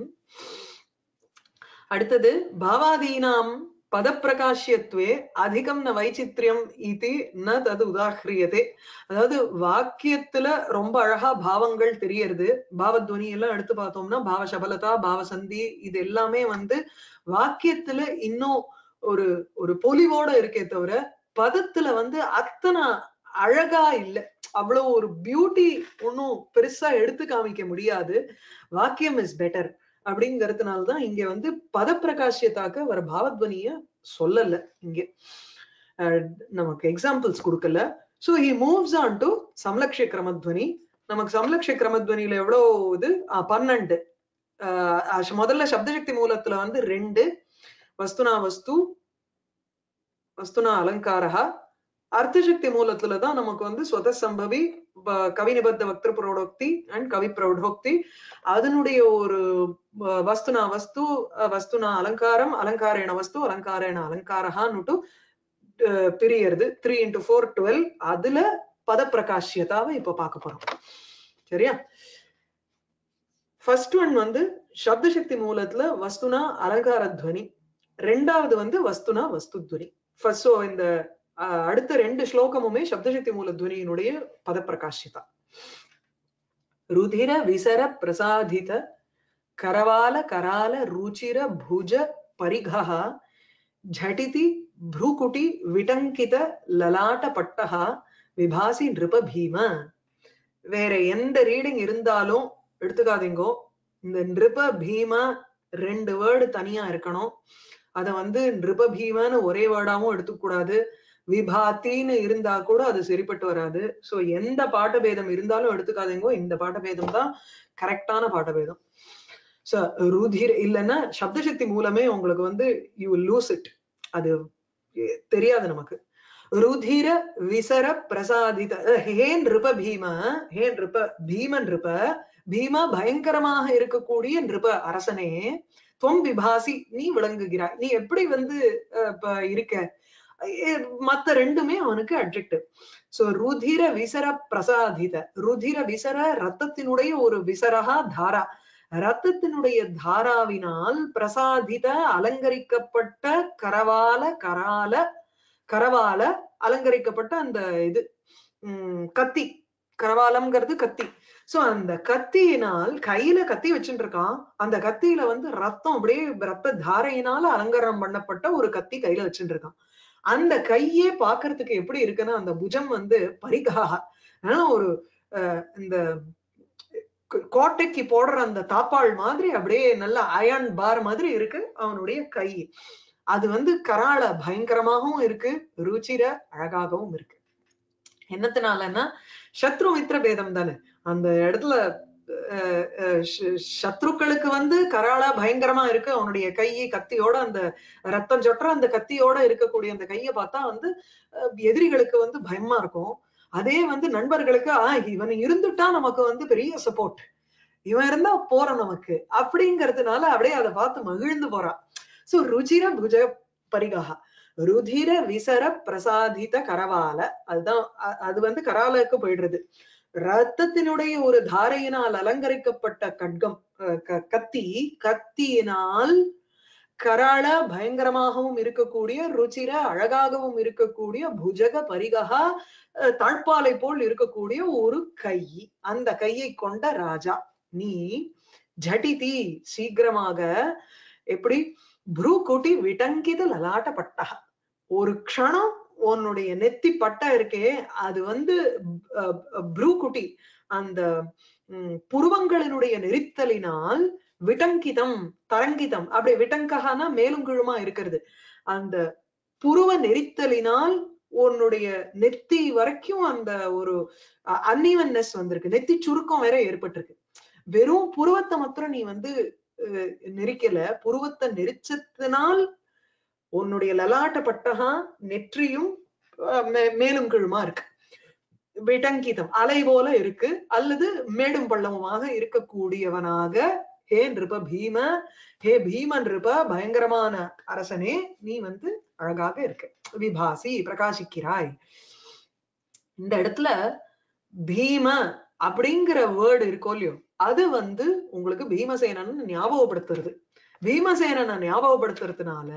அடுத்தது பாவாதீனாம் பதப்பிரகாஷ்யத்வே அதிகம் ந வைச்சித்ரியம் இது ந தது உதாஹ்ரியதே. அதாவது வாக்கியத்துல ரொம்ப அழகா பாவங்கள் தெரியறது. பாவத்வனி எல்லாம் எடுத்து பார்த்தோம்னா பாவ சபலதா பாவ சந்தி இது எல்லாமே வந்து வாக்கியத்துல இன்னும் ஒரு ஒரு பொலிவோட இருக்கே தவிர, பதத்துல வந்து அத்தனை அழகா இல்ல, அவ்வளவு ஒரு பியூட்டி ஒன்னும் பெருசா எடுத்து காமிக்க முடியாது. வாக்கியம் இஸ் பெட்டர் அப்படிங்கறதுனாலதான் இங்க வந்து பத பிரகாசியத்தாக்க வர பாவத்வனிய சொல்லல இங்க. நமக்கு எக்ஸாம்பிள்ஸ் கொடுக்கல. So he moves on to சம்லக்ஷ கிரமத்வனி. நமக்கு சம்லக்ஷ கிரமத்வனியில எவ்வளவு இது 12. முதல்ல சப்தசக்தி மூலத்துல வந்து 2, வஸ்துனா வஸ்து, வஸ்துனா அலங்காரா. அர்த்தசக்தி மூலத்துலதான் நமக்கு வந்து ஸ்வத சம்பவி, கவி நிபத்த வக்திரு பிரௌடோக்தி அண்ட் கவி பிரௌடோக்தி. அதனுடைய ஒரு வஸ்துனா வஸ்து, வஸ்துனா அலங்காரம், அலங்காரேண வஸ்து, அலங்காரேண அலங்காரஹான்னுட்டு பிரியறது. 3 into 4 12. அதுல பத பிரகாசியதாவை இப்ப பார்க்க போறோம். சரியா? ஃபர்ஸ்ட் ஒன் வந்து சப்தசக்தி மூலத்துல வஸ்துனா அலங்கார துவனி, ரெண்டாவது வந்து வஸ்துனா வஸ்து துவனி. ஃபர்ஸ்ட் இந்த அடுத்த 2 ஸ்லோகமுமே சப்தசக்தி மூல துவனியினுடைய பத பிரகாசியதா. ருதிர விசர பிரசாதித கரவால கரால ருச்சிர புஜ பரிகஹ झटिति भ्रूकुटी विटंकित ललाट पट्टहा विभासी नृप भीम. வேற எந்த ரீடிங் இருந்தாலும் எடுத்துக்காதீங்கோ. இந்த நிருப பீமா 2 வேர்டு தனியா இருக்கணும். அத வந்து நிருப பீமான்னு ஒரே வேர்டாவும் எடுத்துக்க கூடாது. விபாத்தின்னு இருந்தா கூட அது சரிப்பட்டு வராது. சோ எந்த பாட்டபேதம் இருந்தாலும் எடுத்துக்காதீங்கோ. இந்த பாட்டபேதம் தான் கரெக்டான பாட்டபேதம். சோ ருதிர் இல்லைன்னா சப்தசக்தி மூலமே உங்களுக்கு வந்து யூ லூஸ் இட், அது தெரியாது நமக்கு. ருதிர விசர பிரசாதித ஹே நிருப பீம, ஹே நிருப பீம நிருப, பீமா பயங்கரமாக இருக்கக்கூடிய நிருப அரசனே, துவம் விபாசி நீ விளங்குகிறாய். நீ எப்படி வந்து இருக்க. மத்த ரெண்டுமே அவனுக்கு அட்ஜெக்டிவ். சோ ருதிர விசர பிரசாதித, ருதிர விசர ரத்தத்தினுடைய ஒரு விசரகா தாரா, ரத்தத்தினுடைய தாராவினால் பிரசாதித அலங்கரிக்கப்பட்ட கரவால கரால, கரவால அலங்கரிக்கப்பட்ட அந்த இது கத்தி, கரவாலம்ங்கிறது கத்தி. சோ அந்த கத்தியினால் கையில கத்தி வச்சுட்டு இருக்கான். அந்த கத்தியில வந்து ரத்தம் அப்படியே ரத்த தாரையினால அலங்காரம் பண்ணப்பட்ட ஒரு கத்தி கையில வச்சுட்டு இருக்கான். அந்த கையே பாக்குறதுக்கு எப்படி இருக்குன்னா அந்த புஜம் வந்து பரிகாக ஒரு இந்த கோட்டைக்கு போடுற அந்த தாப்பாள் மாதிரி அப்படியே நல்ல அயன் பார் மாதிரி இருக்கு அவனுடைய கை. அது வந்து கராள பயங்கரமாகவும் இருக்கு, ருச்சிர அழகாகவும் இருக்கு. என்னத்தினாலன்னா சத்ரு மித்ர பேதம் தானே அந்த இடத்துல. சத்ருக்களுக்கு வந்து கராளா பயங்கரமா இருக்கு அவனுடைய கையை, கத்தியோட அந்த ரத்தம் சொட்டுற அந்த கத்தியோட இருக்கக்கூடிய அந்த கையை பார்த்தா வந்து எதிரிகளுக்கு வந்து பயமா இருக்கும். அதே வந்து நண்பர்களுக்கு இவன் இருந்துட்டா நமக்கு வந்து பெரிய சப்போர்ட், இவன் இருந்தா போறான் நமக்கு அப்படிங்கிறதுனால அப்படியே அதை பார்த்து மகிழ்ந்து போறான். சோ ருச்சிர புஜ பரிகாக, ருதிர விசர பிரசாதித கரவால, அதுதான் அது வந்து கராலுக்கு போயிடுறது. ரத்தத்தினுடைய ஒரு தாரையினால் அலங்கரிக்கப்பட்ட கட்கம், கத்தி, கத்தியினால் கராள பயங்கரமாகவும் இருக்கக்கூடிய, ருச்சிர அழகாகவும் இருக்கக்கூடிய, புஜக பரிகா தாழ்பாலை போல் இருக்கக்கூடிய ஒரு கை. அந்த கையை கொண்ட ராஜா நீ ஜட்டிதி சீக்கிரமாக, எப்படி ப்ரூகுட்டி விடங்கித லலாட்ட பட்டா, ஒரு க்ஷணம் உன்னுடைய நெத்தி பட்டா இருக்கே அது வந்து ப்ரூகுட்டி அந்த புருவங்களினுடைய நெரித்தலினால் விடங்கிதம் தரங்கிதம், அப்படி விடங்ககானா மேலும் கீழுமா இருக்கிறது, அந்த புருவ நெரித்தலினால் உன்னுடைய நெத்தி வரைக்கும் அந்த ஒரு அன்இவன்னஸ் வந்திருக்கு, நெத்தி சுருக்கம் வேற ஏற்பட்டிருக்கு. வெறும் புருவத்தை மாத்திரம் நீ வந்து நெரிக்கல, புருவத்தை நெரிச்சத்தினால் உன்னுடைய லலாட்ட பட்டகா நெற்றியும் மேலும் கீழுமா இருக்கு, விடங்கிதம் அலை போல இருக்கு, அல்லது மேடும் பள்ளமுமாக இருக்கக்கூடியவனாக. ஹே நிருப பீம, ஹே பீம நிருப பயங்கரமான அரசனே நீ வந்து அழகாக இருக்க, விபாசி பிரகாசிக்கிறாய். இந்த இடத்துல பீம அப்படிங்கிற வேர்டு இருக்கோ இல்லையோ, அது வந்து உங்களுக்கு பீமசேனன் ஞாபகப்படுத்துறது. பீமசேனனை ஞாபகப்படுத்துறதுனால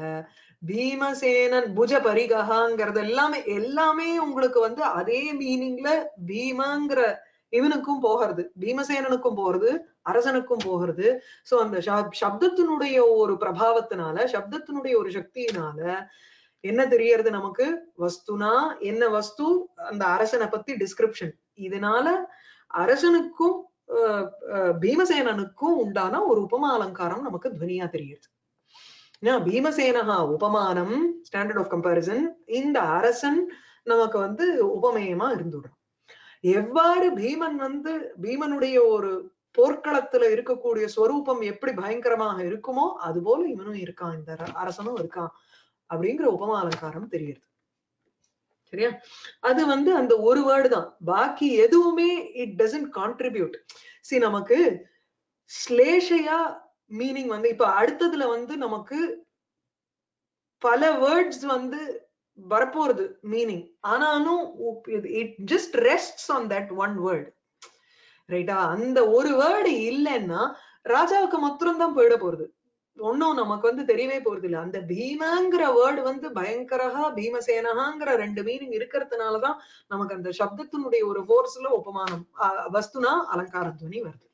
பீமசேனன் புஜ பரிகாங்கிறது எல்லாமே உங்களுக்கு வந்து அதே மீனிங்ல பீமங்கிற இவனுக்கும் போகிறது, பீமசேனனுக்கும் போறது, அரசனுக்கும் போகிறது. சோ அந்த சப்தத்தினுடைய ஒரு பிரபாவத்தினால, சப்தத்தினுடைய ஒரு சக்தியினால என்ன தெரியறது நமக்கு? வஸ்துனா என்ன வஸ்து, அந்த அரசனை பத்தி டிஸ்கிரிப்ஷன். இதனால அரசனுக்கும் பீமசேனனுக்கும் உண்டான ஒரு உபமா அலங்காரம் நமக்கு துவனியா தெரியுது. பீமசேனஹா உபமானம், ஸ்டாண்டர்ட் ஆஃப் கம்பாரிசன். இந்த அரசன் நமக்கு வந்து உபமேயமா இருந்துடும். எவ்வாறு பீமன் வந்து பீமனுடைய ஒரு போர்க்களத்துல இருக்கக்கூடிய ஸ்வரூபம் எப்படி பயங்கரமாக இருக்குமோ அது போல இவனும் இருக்கான், இந்த அரசனும் இருக்கான் அப்படிங்கிற உபமா அலங்காரம் தெரியுது. சரியா? அது வந்து அந்த ஒரு வேர்டு தான், பாக்கி எதுவுமே இட் டசன்ட் கான்ட்ரிபியூட். சி நமக்கு ஸ்லேஷையா மீனிங் வந்து இப்ப அடுத்ததுல வந்து நமக்கு பல வேர்ட்ஸ் வந்து வரப்போறது மீனிங். ஆனாலும் it just rests on that one word. ரைட்டா? அந்த ஒரு வேர்டு இல்லைன்னா ராஜாவுக்கு மாத்திரம் தான் போயிட போறது, ஒன்னும் நமக்கு வந்து தெரியவே போறது இல்ல. அந்த பீமாங்கிற வேர்டு வந்து பயங்கரஹா பீமசேனஹாங்கிற ரெண்டு மீனிங் இருக்கிறதுனாலதான் நமக்கு அந்த சப்தத்தினுடைய ஒரு ஃபோர்ஸ்ல உபமானம் வஸ்துனா அலங்கார துவனி வருது.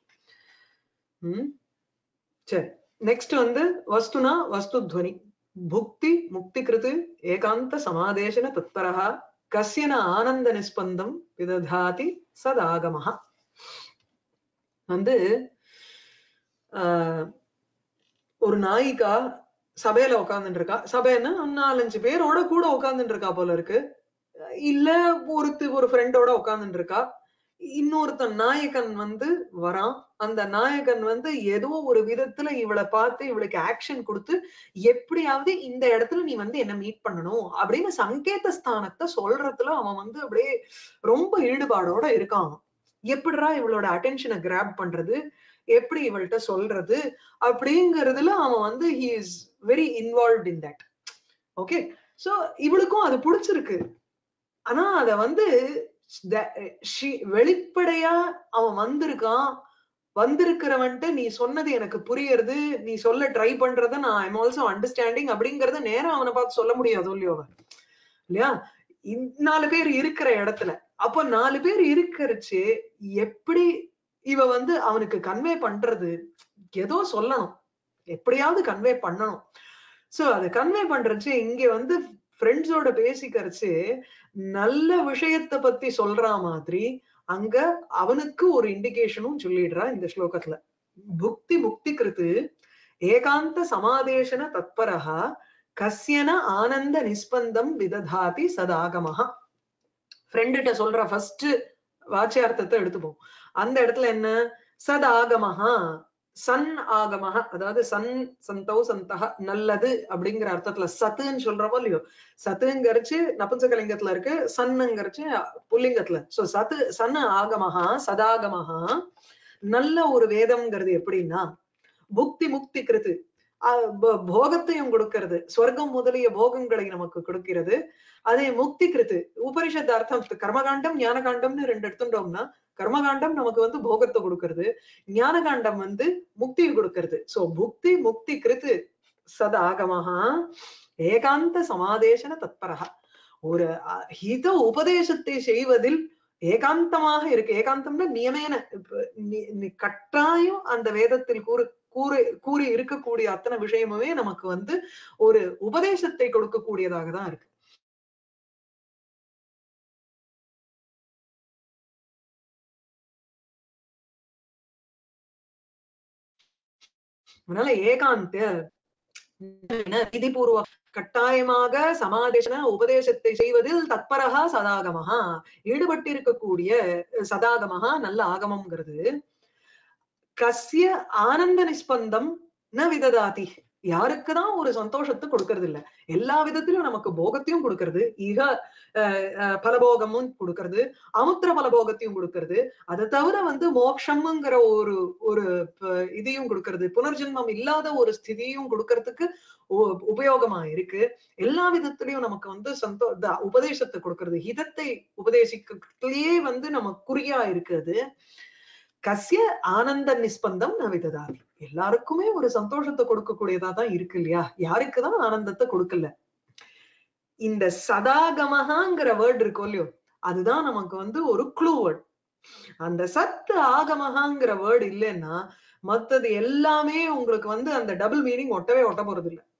சரி, நெக்ஸ்ட் வந்து வஸ்துனா வஸ்து துவனி. புக்தி முக்தி கிருத்து ஏகாந்த சமாதேசன தத்பரஹ கஸ்யன ஆனந்த நிஸ்பந்தம் விததாதி சதாகமஹ. வந்து ஒரு நாயிகா சபையில உட்கார்ந்துட்டு இருக்கா. சபைன்னா 4-5 பேரோட கூட உட்கார்ந்துட்டு இருக்கா போல இருக்கு. இல்ல ஒரு ஃப்ரெண்டோட உட்கார்ந்துட்டு இருக்கா. இன்னொருத்தன் நாயகன் வந்து வரான். அந்த நாயகன் வந்து ஏதோ ஒரு விதத்துல இவளை பார்த்து இவளுக்கு ஆக்ஷன் கொடுத்து எப்படியாவது இந்த இடத்துல நீ வந்து என்ன மீட் பண்ணணும் அப்படின்னு சங்கேத ஸ்தானத்தை சொல்றதுல அவன் வந்து அப்படியே ரொம்ப ஈடுபாடோட இருக்கான். எப்படிடா இவளோட அட்டென்ஷனை கிராப் பண்றது, எப்படி இவள்கிட்ட சொல்றது அப்படிங்கிறதுல அவன் வந்து he is very involved in that. Okay, so இவளுக்கும் அது பிடிச்சிருக்கு. ஆனா அத வந்து வெளிப்படையா அவன் வந்திருக்கான், வந்திருக்கிறவன்ட்டு நீ சொன்னது எனக்கு புரியறது, நீ சொல்ல ட்ரை பண்றத நான் ஐம் ஆல்சோ அண்டர்ஸ்டாண்டிங் அப்படிங்கறத நேரம் அவனை பார்த்து சொல்ல முடியாது இல்லையோ இல்லையா? 4 பேர் இருக்கிற இடத்துல, அப்போ 4 பேர் இருக்கிறச்சு எப்படி இவ வந்து அவனுக்கு கன்வே பண்றது, ஏதோ சொல்லணும், எப்படியாவது கன்வே பண்ணணும். சோ அதை கன்வே பண்றச்சு இங்க வந்து ஃப்ரெண்ட்ஸோட பேசிக்கிறச்சு நல்ல விஷயத்தை பத்தி சொல்ற மாதிரி அங்க அவனுக்கு ஒரு இண்டிகேஷனும் சொல்லிடுறா இந்த ஸ்லோகத்துல. புக்தி முக்தி கிருத்து ஏகாந்த சமாதேசன தத்பரஹா கஸ்யன ஆனந்த நிஸ்பந்தம் விததாதி சதாகமஹா. ஃப்ரெண்ட்ட சொல்ற ஃபர்ஸ்ட் வாச்சியார்த்தத்தை எடுத்துப்போம். அந்த இடத்துல என்ன? சதாகமஹா, சன் ஆகமஹ, அதாவது சன் சந்தௌ சந்தஹ நல்லது அப்படிங்கிற அர்த்தத்துல சத்துன்னு சொல்றப்போ இல்லையோ, சத்துங்கிறச்சு நபும்சகலிங்கத்துல இருக்கு, சன்னுங்கிறச்சு புல்லிங்கத்துல. சோ சத்து சன் ஆகமஹா சதாகமஹா, நல்ல ஒரு வேதம்ங்கிறது எப்படின்னா புக்தி முக்தி கிருத்து போகத்தையும் கொடுக்கிறது, ஸ்வர்க்கம் முதலிய போகங்களை நமக்கு கொடுக்கிறது. அதே முக்தி கிருத்து உபனிஷத் அர்த்தம் கர்மகாண்டம் ஞானகாண்டம்னு 2 எடுத்துட்டோம்னா, கர்மகாண்டம் நமக்கு வந்து போகத்தை கொடுக்கிறது, ஞானகாண்டம் வந்து முக்தியை கொடுக்கிறது. சோ புக்தி முக்தி கிருத்து சதாகமஹா ஏகாந்த சமாதேசன தத்பரஹ, ஒரு ஹித உபதேசத்தை செய்வதில் ஏகாந்தமாக இருக்கு. ஏகாந்தம்னா நியமேன கட்டாயம் அந்த வேதத்தில் கூறி இருக்கக்கூடிய அத்தனை விஷயமுமே நமக்கு வந்து ஒரு உபதேசத்தை கொடுக்கக்கூடியதாக தான் இருக்கு. அதனால ஏகாந்த விதிபூர்வ கட்டாயமாக சமாதேசன உபதேசத்தை செய்வதில் தத்பரஹா சதாகமஹா, ஈடுபட்டிருக்கக்கூடிய சதாகமஹா நல்ல ஆகமம்ங்கிறது கஸ்ய ஆனந்த நிஸ்பந்தம் ந விததாதி, யாருக்குதான் ஒரு சந்தோஷத்தை கொடுக்கறது இல்ல, எல்லா விதத்திலும் நமக்கு போகத்தையும் கொடுக்கறது, இக பலபோகமும் கொடுக்கறது, அமுத்திர பலபோகத்தையும் கொடுக்கறது, அதை தவிர வந்து மோட்சம்ங்கிற ஒரு ஒரு இதையும் கொடுக்கறது, புனர்ஜென்மம் இல்லாத ஒரு ஸ்திதியும் கொடுக்கறதுக்கு உபயோகமா இருக்கு. எல்லா விதத்திலையும் நமக்கு வந்து உபதேசத்தை கொடுக்கறது, ஹிதத்தை உபதேசிக்கிறதுலயே வந்து நமக்கு குறியா இருக்குது. கஸ்ய ஆனந்த நிஸ்பந்தம் ந விததாதி, எல்லாருக்குமே ஒரு சந்தோஷத்தை கொடுக்கக்கூடியதா தான் இருக்கு இல்லையா, யாருக்குதான் ஆனந்தத்தை கொடுக்கல. இந்த சதாகமஹாங்கிற வேர்ட் இருக்கோ இல்லையோ, அதுதான் நமக்கு வந்து ஒரு க்ளூ வேர்ட். அந்த சத்து ஆகமஹாங்கிற வேர்டு இல்லைன்னா மத்தது எல்லாமே உங்களுக்கு வந்து அந்த டபுள் மீனிங் ஒட்டவே ஒட்ட போறது இல்லை.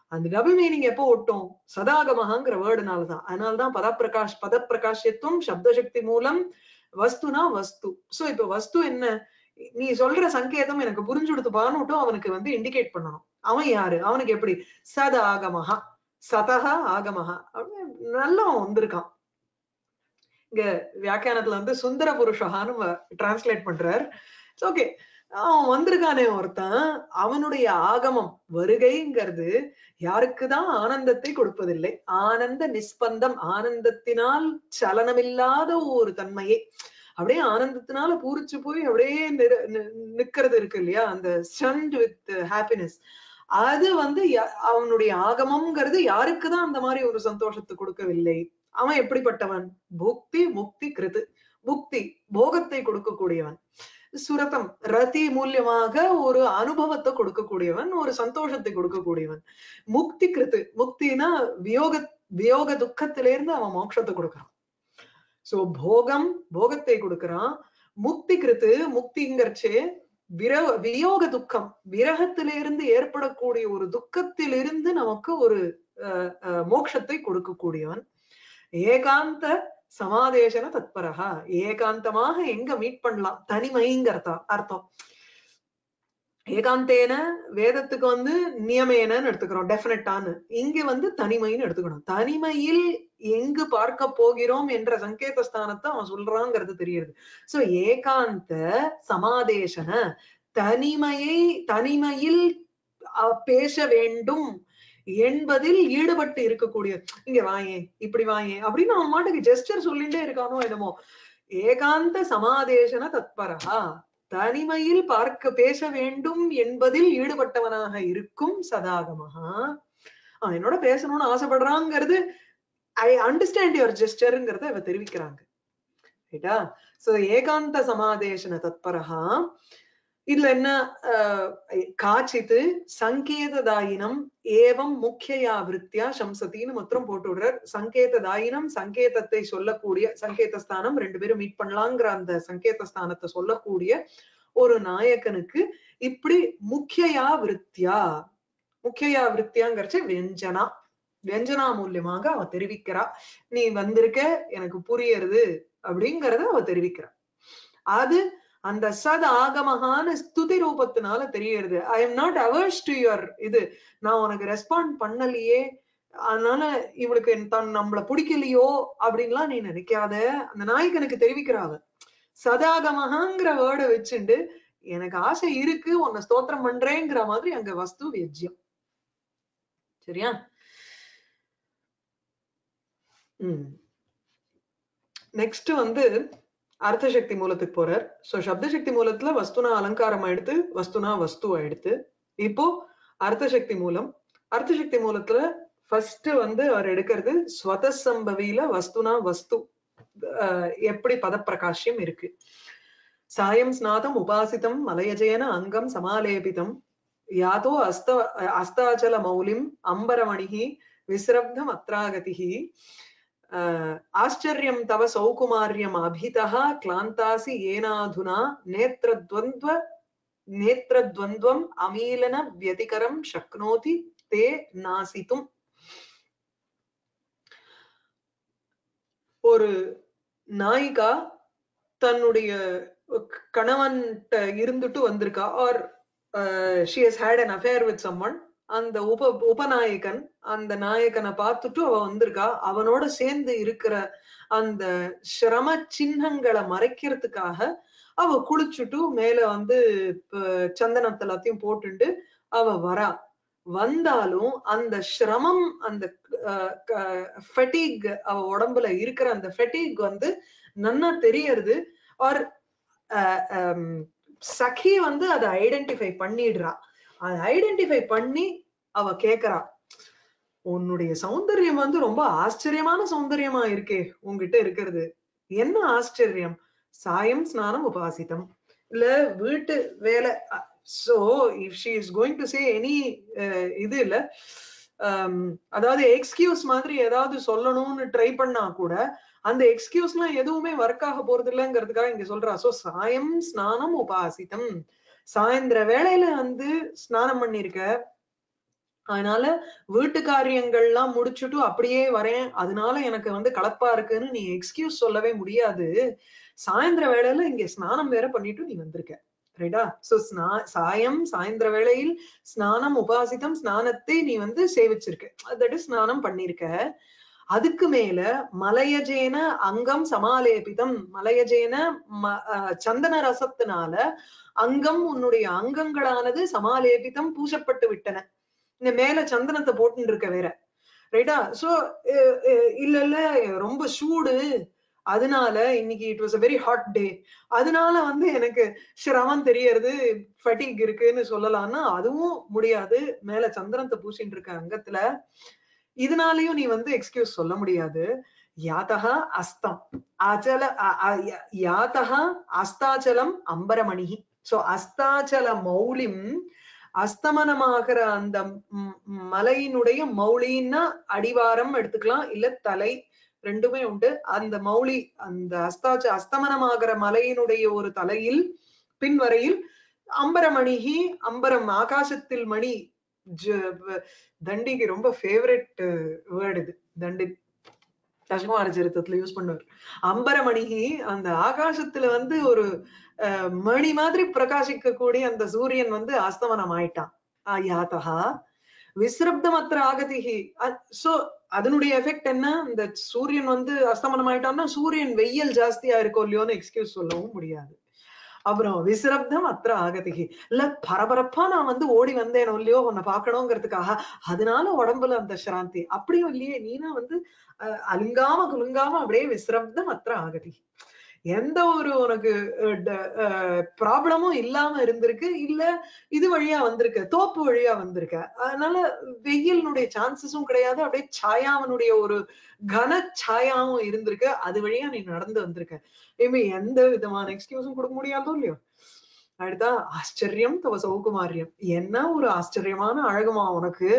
அந்த டபுள் மீனிங் எப்போ ஒட்டும்? சதாகமஹாங்கிற வேர்டுனாலதான். அதனாலதான் பதப்பிரகாஷத்துவம் சப்தசக்தி மூலம் வஸ்துனா வஸ்து. சோ இப்ப வஸ்து என்ன? நீ சொல்ற சங்கேதம் எனக்கு புரிஞ்சுடுத்துப்பான்னு அவனுக்கு வந்து இண்டிகேட் பண்ணணும். அவன் யாரு? அவனுக்கு எப்படி? சதாகமஹா சதஹா ஆகமஹா அப்படின்னு நல்லா வந்திருக்கான். இங்க வியாக்கியானத்துல வந்து சுந்தர புருஷகான்னு டிரான்ஸ்லேட் பண்றார். ஓகே, அவன் வந்திருக்கானே ஒருத்தன், அவனுடைய ஆகமம் வருகைங்கிறது யாருக்குதான் ஆனந்தத்தை கொடுப்பதில்லை. ஆனந்த நிஸ்பந்தம், ஆனந்தத்தினால் சலனமில்லாத ஒரு தன்மையை, அப்படியே ஆனந்தத்தினால பூரிச்சு போய் அப்படியே நிக்கிறது இருக்கு இல்லையா, அந்த ஸ்டண்ட் வித் ஹாப்பினஸ். அது வந்து அவனுடைய ஆகமம்ங்கிறது யாருக்குதான் அந்த மாதிரி ஒரு சந்தோஷத்தை கொடுக்கவில்லை. அவன் எப்படிப்பட்டவன்? புக்தி முக்தி கிருது. புக்தி போகத்தை கொடுக்கக்கூடியவன். சுரதம் ரதி மூலியமாக ஒரு அனுபவத்தை கொடுக்கக்கூடியவன், ஒரு சந்தோஷத்தை கொடுக்கக்கூடியவன். முக்தி கிருத்து, முக்தினா வியோக துக்கத்திலிருந்து அவன் மோட்சத்தை கொடுக்கறான். சோ போகத்தை கொடுக்கறான். முக்தி கிருத்து, முக்திங்கிறச்சே வியோக துக்கம், விரகத்திலிருந்து ஏற்படக்கூடிய ஒரு துக்கத்திலிருந்து நமக்கு ஒரு மோட்சத்தை கொடுக்கக்கூடியவன். ஏகாந்த சமாதேசன தத்பரஹா, ஏகாந்தமாக எங்க மீட் பண்ணலாம், தனிமைங்கிறதா அர்த்தம். ஏகாந்தேன வேதத்துக்கு வந்து நியமேனன்னு எடுத்துக்கிறோம், டெஃபினட்டான்னு. இங்க வந்து தனிமைன்னு எடுத்துக்கணும். தனிமையில் எங்கு பார்க்க போகிறோம் என்ற சங்கேத ஸ்தானத்தை அவன் சொல்றாங்கிறது தெரியுது. சோ ஏகாந்த சமாதேசன, தனிமையில் பேச வேண்டும் என்பதில் ஈடுபட்டு இருக்கக்கூடிய, இங்க வாயே இப்படி வாயே அப்படின்னு அவன் மாட்டுக்கு ஜெஸ்டர் சொல்லிட்டே இருக்கானோ என்னமோ. ஏகாந்த சமாதேசன தத்பரஹா, தனிமையில் பேச வேண்டும் என்பதில் ஈடுபட்டவனாக இருக்கும் சதாகமஹா. அவன் என்னோட பேசணும்னு ஆசைப்படுறாங்கிறது, ஐ அண்டர்ஸ்டாண்ட் யுவர் ஜெஸ்டர்ங்கிறத அவ தெரிவிக்கிறாங்க. ரைட்டா? சோ ஏகாந்த சமாதேசன தத்பரஹா. இதுல என்ன? காச்சித்து சங்கேததாயினம் ஏவம் முக்கியா விருத்தியா சம்சத்தின்னு மாத்திரம் போட்டு விடுறார். சங்கேததாயினம், சங்கேதத்தை சொல்லக்கூடிய, சங்கேதஸ்தானம் ரெண்டு பேரும் மீட் பண்ணலாங்கிற அந்த சங்கேதஸ்தானத்தை சொல்லக்கூடிய ஒரு நாயகனுக்கு இப்படி முக்கியா விருத்தியாங்கிறச்ச வியஞ்சனா மூலியமாக அவ தெரிவிக்கிறா. நீ வந்திருக்க, எனக்கு புரியறது அப்படிங்கறத அவ தெரிவிக்கிறா. அது அந்த சத் ஆகமகான ஸ்துதி ரூபத்தினால தெரியுது. I am not ours to your இது, நான் உனக்கு ரெஸ்பாண்ட் பண்ணலையே, அதனால இவளுக்கு நம்மள பிடிக்கலையோ அப்படின்லாம் நீ நினைக்காத. அந்த நாயகனுக்கு தெரிவிக்கிறாங்க. சதாகமகாங்கிற வேர்டை வச்சுண்டு எனக்கு ஆசை இருக்கு, உன்னை ஸ்தோத்திரம் பண்றேங்கிற மாதிரி அங்க வஸ்து வியஜ்யம். சரியா? நெக்ஸ்ட் வந்து அர்த்தசக்தி மூலத்துக்கு போறார். சோ சப்தசக்தி மூலத்துல வஸ்துனா அலங்காரம் ஆயிடுத்து, வஸ்துனா வஸ்து ஆயிடுத்து. இப்போ அர்த்தசக்தி மூலம். அர்த்தசக்தி மூலத்துல ஃபர்ஸ்ட் வந்து அவர் எடுக்கிறது ஸ்வதசம்பவியில வஸ்துனா வஸ்து எப்படி பதப்பிரகாஷ்யம் இருக்கு. சாயம் ஸ்நாதம் உபாசிதம் மலயஜயன அங்கம் சமாலேபிதம் யாதோ அஸ்தாச்சல மௌலிம் அம்பரமணிஹி விஸ்ரப்தம் அத்ராகதிஹி ஆச்சரியம் தவ சௌகுமாரியம் அபிதஹ கிளாந்தாசி ஏனாதுனா நேத்ரத்வந்த்வம் அமீலன வியதிகரம் சக்னோதி தே நாசித்தும். ஒரு நாயிகா தன்னுடைய கணவன்கிட்ட இருந்துட்டு வந்திருக்கா, or she has had an affair with someone. அந்த உபநாயகன் அந்த நாயகனை பார்த்துட்டு அவ வந்திருக்கா. அவனோட சேர்ந்து இருக்கிற அந்த சிரம சின்னங்களை மறைக்கிறதுக்காக அவ குளிச்சுட்டு மேல வந்து சந்தனத்தை எல்லாத்தையும் போட்டுண்டு அவ வரா. வந்தாலும் அந்த சிரமம், அந்த ஃபெட்டிக் அவ உடம்புல இருக்கிற அந்த ஃபெட்டிக் வந்து நன்னா தெரியறது. ஆர் சഖி வந்து அதை ஐடென்டிஃபை பண்ணிடுறா. அதை ஐடென்டிஃபை பண்ணி அவ கேக்குறா, உன்னுடைய சௌந்தர்யம் வந்து ரொம்ப ஆச்சரியமான சௌந்தர்யமா இருக்கே உங்ககிட்ட இருக்கிறது, என்ன ஆச்சரியம்? சாயம் ஸ்நானம் உபாசிதம், இல்ல வீட்டு வேலை. So if she is going to say any இது இல்ல, அதாவது எக்ஸ்கியூஸ் மாதிரி ஏதாவது சொல்லணும்னு ட்ரை பண்ணா கூட அந்த எக்ஸ்கியூஸ் எல்லாம் எதுவுமே ஒர்க் ஆக போறது இல்லைங்கிறதுக்காக இங்க சொல்றா. சோ சாயம் ஸ்நானம் உபாசிதம், சாயந்திர வேளையில வந்து ஸ்நானம் பண்ணிருக்க, அதனால வீட்டு காரியங்கள்லாம் முடிச்சுட்டு அப்படியே வரேன், அதனால எனக்கு வந்து கலப்பா இருக்குன்னு நீ எக்ஸ்கியூஸ் சொல்லவே முடியாது. சாயந்தர வேளையில இங்க ஸ்நானம் வேற பண்ணிட்டு நீ வந்திருக்க, ரைட்டா? சோ சாயந்திர வேளையில் ஸ்நானம் உபாசிதம், ஸ்நானத்தை நீ வந்து சேவிச்சிருக்க, தட் இஸ் ஸ்நானம் பண்ணிருக்க. அதுக்கு மேல மலையஜேன அங்கம் சமாலேபிதம், மலையஜேன சந்தன ரசத்தினால அங்கம், உன்னுடைய அங்கங்களானது சமாலேபிதம் பூசப்பட்டு விட்டன. இந்த மேல சந்தனத்தை போட்டு இருக்க வேற, ரைட்டா? சோ இல்ல இல்ல ரொம்ப சூடு, அதனால இன்னைக்கு it was a very hot day, அதனால வந்து எனக்கு சிரமம் தெரியறது, ஃபட்டிக் இருக்குன்னு சொல்லலாம்னா அதுவும் முடியாது. மேல சந்தனத்தை பூசிட்டு இருக்க அங்கத்துல, இதனாலயும் நீ வந்து எக்ஸ்கியூஸ் சொல்ல முடியாது. யாத்தகா அஸ்தம் அச்சல யாத்தகா அஸ்தாச்சலம் அம்பரமணி. சோ அஸ்தாச்சல மௌலிம், அஸ்தமனமாகிற அந்த மலையினுடைய மௌலின்னா அடிவாரம் எடுத்துக்கலாம், இல்ல தலை, ரெண்டுமே உண்டு. அந்த மௌலி, அந்த அஸ்தமனமாகிற மலையினுடைய ஒரு தலையில் பின்வரையில் அம்பரமணிகி, அம்பரம் ஆகாசத்தில் மணி. தண்டிக்கு ரொம்ப ஃபேவரட் வேர்டு இது, தண்டி தசகுமார சரித்திரத்துல யூஸ் பண்ணுவார். அம்பரமணிகி, அந்த ஆகாசத்துல வந்து ஒரு மணி மாதிரி பிரகாசிக்க கூடிய அந்த சூரியன் வந்து அஸ்தமனம் ஆயிட்டான். யாத்தகா விஸ்ரப்தமற்ற ஆகதிகி. சோ அதனுடைய எஃபெக்ட் என்ன, இந்த சூரியன் வந்து அஸ்தமனம் ஆயிட்டான்னா சூரியன் வெயில் ஜாஸ்தியா இருக்கோ இல்லையோன்னு எக்ஸ்கியூஸ் சொல்லவும் முடியாது. அப்புறம் விசிரப்தம் அത്ര ஆகதிகி, இல்ல பரபரப்பா நான் வந்து ஓடி வந்தேனோ இல்லையோ உன்னை பாக்கணுங்கிறதுக்காக, அதனால உடம்புல அந்த சிராந்தி, அப்படியும் இல்லையே, நீனா வந்து அலுங்காம குலுங்காம அப்படியே விசிரப்தம் அത്ര ஆகதிகி, எந்த ஒரு உனக்கு ப்ராப்ளமும் இல்லாம இருந்திருக்கு, இல்ல இது வழியா வந்திருக்க, தோப்பு வழியா வந்திருக்க, அதனால வெயிலினுடைய சான்சஸும் கிடையாது, அப்படியே சாயாவனுடைய ஒரு கன சாயாவும் இருந்திருக்கு, அது வழியா நீ நடந்து வந்திருக்க. இனிமே எந்த விதமான எக்ஸ்கியூஸும் கொடுக்க முடியாதோ இல்லையோ. அடுத்தா ஆச்சரியம் தவ சௌகுமாரியம், என்ன ஒரு ஆச்சரியமான அழகுமா உனக்கு.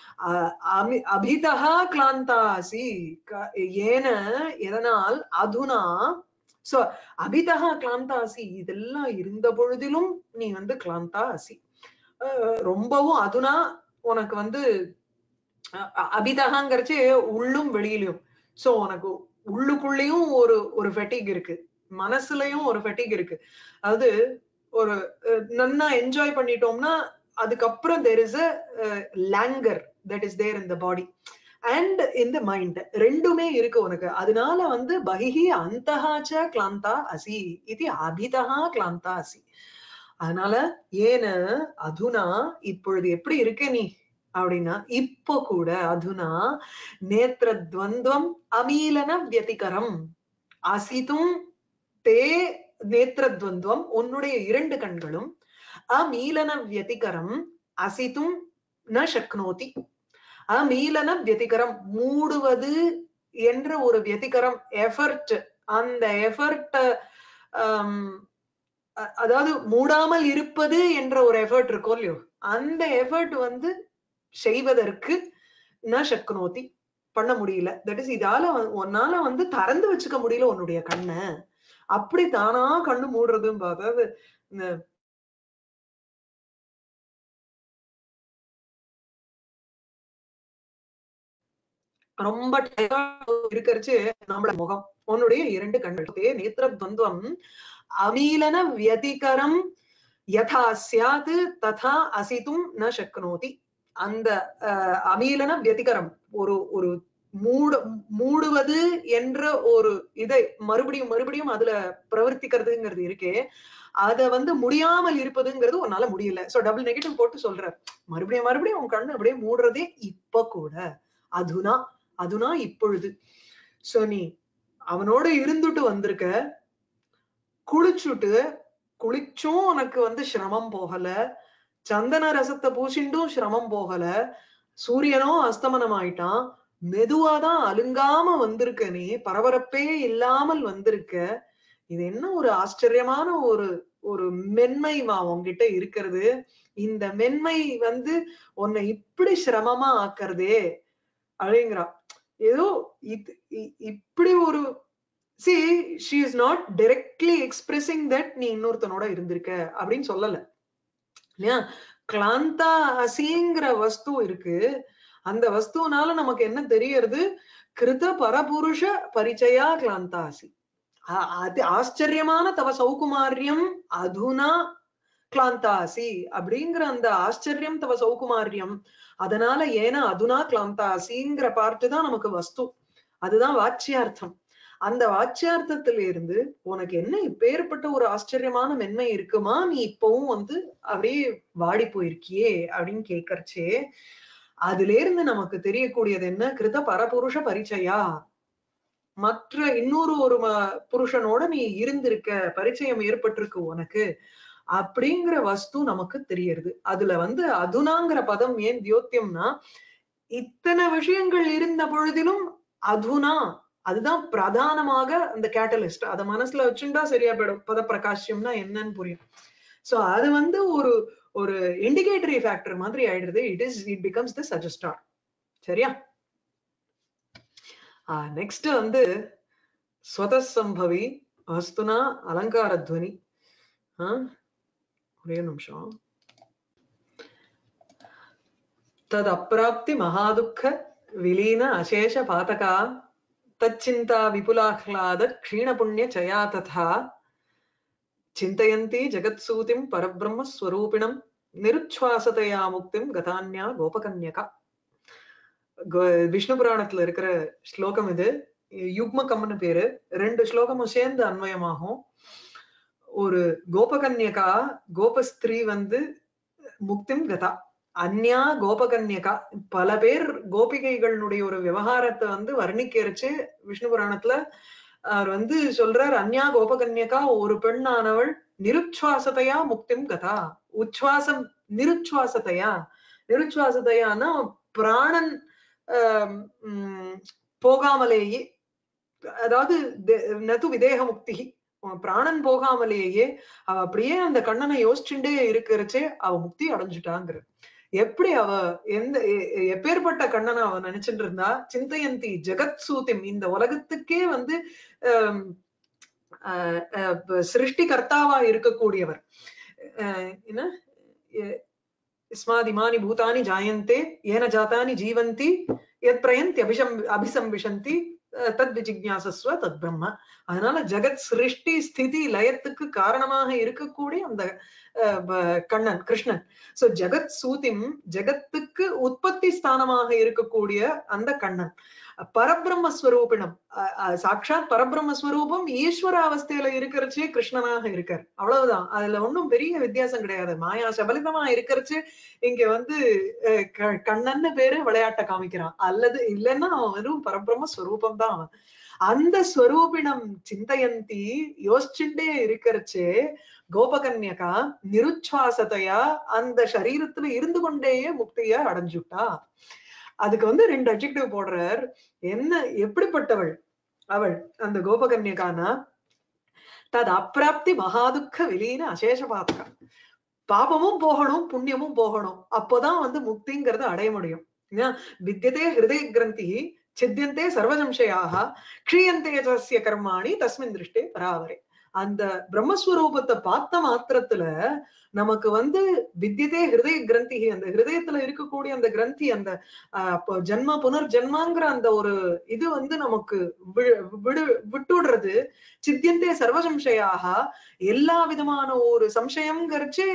அபிதா கிளாந்தாசி, ஏன எதனால், அதுனா. சோ அபிதா கிளாந்தாசி, இதெல்லாம் இருந்த பொழுதிலும் நீ வந்து கிளாந்தாசி, ரொம்பவும் அதுனா உனக்கு வந்து அபிதகாங்கிறச்சு உள்ளும் வெளியிலும். சோ உனக்கு உள்ளுக்குள்ளேயும் ஒரு ஒரு ஃபெட்டிக் இருக்கு, மனசுலயும் ஒரு ஃபெட்டிக் இருக்கு. அதாவது ஒரு நன்னா என்ஜாய் பண்ணிட்டோம்னா அதுக்கப்புறம் there is a languor that is there in the body and in the mind, ரெண்டுமே இருக்கு உனக்கு. அதனால வந்து பகிஹி அந்தஹாச்ச கிளாந்தா அசி இது அபிதஹா கிளாந்தா அசி. அதனால ஏன அதுனா, இப்பொழுது எப்படி இருக்க நீ அப்படின்னா, இப்போ கூட அதுனா நேத்திர துவந்துவம் அமீலன வியதிகரம் அசிதும் தே, நேத்திர துவந்துவம் உன்னுடைய இரண்டு கண்களும், அமீலன வியதிகரம் அசிதும் ந சக்னோதி. அமீலன வியதிகரம் மூடுவது என்ற ஒரு வியதிகரம் எஃபர்ட், அந்த எஃபர்ட், அதாவது மூடாமல் இருப்பது என்ற ஒரு எஃபர்ட் இருக்கோ இல்லையோ, அந்த எஃபர்ட் வந்து செய்வதற்கு ந சக்னோதி, பண்ண முடியல. தட் இஸ் இதால உன்னால வந்து திறந்து வச்சுக்க முடியல உன்னுடைய கண்ணை, அப்படி தானா கண்ணு மூடுறதும். அதாவது இந்த ரொம்ப இருக்கிறச்சு நம்மள முகம், உன்னுடைய இரண்டு கண்கள் நேத்திர துவந்துவம் அமீலன வியதிகரம் யதா ஸ்யாத் ததா அசிதும் ந சக்னோதி. அந்த அமீலன வியதிகரம் ஒரு ஒரு மூடுவது என்ற ஒரு இதை மறுபடியும் மறுபடியும் அதுல பிரவர்த்திக்கிறதுங்கிறது இருக்கே, அத வந்து முடியாமல் இருப்பதுங்கிறது உன்னால முடியல. சோ டபுள் நெகட்டிவ் போட்டு சொல்ற, மறுபடியும் மறுபடியும் உன் கண்ணு அப்படியே மூடுறதே இப்ப கூட, அதுனா அதுனா இப்பொழுது. சோ நீ அவனோட இருந்துட்டு வந்திருக்க, குளிச்சுட்டு, குளிச்சும் உனக்கு வந்து சிரமம் போகல, சந்தன ரசத்தை பூசிண்டும் சிரமம் போகல, சூரியனும் அஸ்தமனம் ஆயிட்டான், மெதுவாதான் அலுங்காம வந்திருக்க நீ, பரபரப்பே இல்லாமல் வந்திருக்க. இது என்ன ஒரு ஆச்சரியமான ஒரு ஒரு மென்மைமா உன்கிட்ட இருக்கிறது. இந்த மென்மை வந்து உன்னை இப்படி சிரமமா ஆக்குறதே அப்படிங்கிறா. ஏதோ இப்படி ஒரு see she is not directly expressing that நீ இன்னொருத்தனோட இருந்திருக்க அப்படின்னு சொல்லல இல்லையா. கிளாந்தா அசிங்கிற வஸ்து இருக்கு. அந்த வஸ்துனால நமக்கு என்ன தெரியறது? கிருத பரபுருஷ பரிச்சயா கிளாந்தாசி. அது ஆச்சரியமான தவ சௌகுமாரியம் அதுனா கிளாந்தாசி அப்படிங்கிற அந்த ஆச்சரியம் தவ சௌகுமாரியம். அதனால ஏன்னா அதுனா கிளாந்தாசிங்கிற பார்ட்டு தான் நமக்கு வஸ்து. அதுதான் வாச்சியார்த்தம். அந்த வாச்சியார்த்தத்தில இருந்து உனக்கு என்ன இப்பேற்பட்ட ஒரு ஆச்சரியமான மென்மை இருக்குமா, நீ இப்பவும் வந்து அப்படியே வாடி போயிருக்கியே அப்படின்னு கேட்கறச்சே, அதுல இருந்து நமக்கு தெரியக்கூடியது என்ன? கிருத பரபுருஷ பரிச்சயா, மற்ற இன்னொரு ஒரு புருஷனோட நீ இருந்திருக்க, பரிச்சயம் ஏற்பட்டிருக்கு உனக்கு அப்படிங்கிற வஸ்து நமக்கு தெரியறது. அதுல வந்து அதுனாங்கிற பதம் ஏன் தியோத்தியம்னா, இத்தனை விஷயங்கள் இருந்த பொழுதிலும் அதுனா அதுதான் பிரதானமாக அந்த கேட்டலிஸ்ட். அத மனசுல வச்சுட்டா சரியா போயிடும். பத பிரகாஷ்யம்னா என்னன்னு புரியும். சோ அது வந்து ஒரு ஒரு இண்டிகேட்டரி ஃபேக்டர் மாதிரி ஆயிடுது. It becomes the suggester. சரியா? நெக்ஸ்ட் வந்து ஸ்வதசம்பவி வஸ்துனா அலங்கார துவனி. ஒரே நிமிஷம். तद अप्राप्ति महादुःख विलीन अशेष पातका तच्चिंता विपुलाह्लाद क्षीण पुण्य चया तथा चिंतयन्ती जगत्सूतिं परब्रह्म स्वरूपिणं निरुच्छ्वासतया मुक्तिं गतान्या गोपकन्यका. விஷ்ணு புராணத்துல இருக்கிற ஸ்லோகம் இது. யுக்மகம்னு பேரு. 2 ஸ்லோகமும் சேர்ந்து அன்வயமாகும். ஒரு கோபகன்யகா கோபஸ்திரீ வந்து முக்திம் கதா. அந்யா கோபகன்யகா, பல பேர் கோபிகைகளுடைய ஒரு விவகாரத்தை வந்து வர்ணிக்கிறச்சு விஷ்ணு புராணத்துல அவர் வந்து சொல்றார். அந்யா கோபகன்யகா, ஒரு பெண்ணானவள் நிருச்சுவாசத்தையா முக்திம் கதா. உச்சுவாசம் நிருச்சுவாசத்தையா, நிருச்சுவாசத்தையானா பிராணன் போகாமலேயே, அதாவது நது விதேக முக்தி, பிராணன் போகாமலேயே அவ அப்படியே அந்த கண்ணனை யோசிச்சுட்டே இருக்கிறச்சே அவ முக்தி அடைஞ்சுட்டாங்கிற. எப்படி அவ எந்த எப்பேற்பட்ட கண்ணனை அவ நினைச்சுட்டு இருந்தா? சிந்தையந்தி ஜெகத் சூத்திம், இந்த உலகத்துக்கே வந்து சிருஷ்டி கர்த்தாவா இருக்கக்கூடியவர். என்ன இஸ்மாதிமானி பூதானி ஜாயந்தே ஏன ஜாதானி ஜீவந்தி யத் பிரயந்தி அபிசம்பிஷந்தி தத் விஜிக்ஞாசஸ்வ தத் பிரம்ம. அதனால ஜெகத் சிருஷ்டி ஸ்திதி லயத்துக்கு காரணமாக இருக்கக்கூடிய அந்த கண்ணன் கிருஷ்ணன். சோ ஜெகத் சூதிம், ஜெகத்துக்கு உற்பத்தி ஸ்தானமாக இருக்கக்கூடிய அந்த கண்ணன். பரபிரம்மஸ்வரூபிணம், சாட்சாத் பரபிரம்மஸ்வரூபம் ஈஸ்வர அவஸ்தையில இருக்கிறச்சே கிருஷ்ணனாக இருக்கார். அவ்வளவுதான். அதுல ஒன்னும் பெரிய வித்தியாசம் கிடையாது. மாயா சபலிதமா இருக்கிறச்சு இங்க வந்து கண்ணன்னு பேரு விளையாட்ட காமிக்கிறான். அல்லது இல்லைன்னா அவன் வெறும் பரபிரம்ம ஸ்வரூபம் தான் அவன். அந்த ஸ்வரூபிணம் சிந்தையந்தி யோசிச்சுட்டே இருக்கிறச்சே கோபகன்யகா நிருச்சுவாசத்தையா அந்த சரீரத்துல இருந்து கொண்டேயே முக்திய அடைஞ்சுட்டா. அதுக்கு வந்து 2 அட்ஜெக்டிவ் போடுறார். என்ன எப்படிப்பட்டவள் அவள் அந்த கோபகன்யகானா? தது அப்பிராப்தி மகாதுக்க விலீன அசேஷ பாதகா. பாபமும் போகணும் புண்ணியமும் போகணும், அப்போதான் வந்து முக்திங்கிறத அடைய முடியும். வித்யதே ஹிருதய கிரந்தி சித்தியந்தே சர்வசம்சயாக க்ஷீயந்தே தஸ்ய கர்மாணி தஸ்மின் திருஷ்டே பராவரே. அந்த பிரம்மஸ்வரூபத்தை பார்த்த மாத்திரத்துல நமக்கு வந்து வித்யதே ஹிருதய கிரந்தி, அந்த ஹிருதயத்துல இருக்கக்கூடிய அந்த கிரந்தி, அந்த ஜென்ம புனர்ஜென்மாங்கிற அந்த ஒரு இது வந்து நமக்கு விட்டுடுறது. சித்தியந்தே சர்வசம்சயாக, எல்லா விதமான ஒரு சம்சயம்ங்கிறச்சு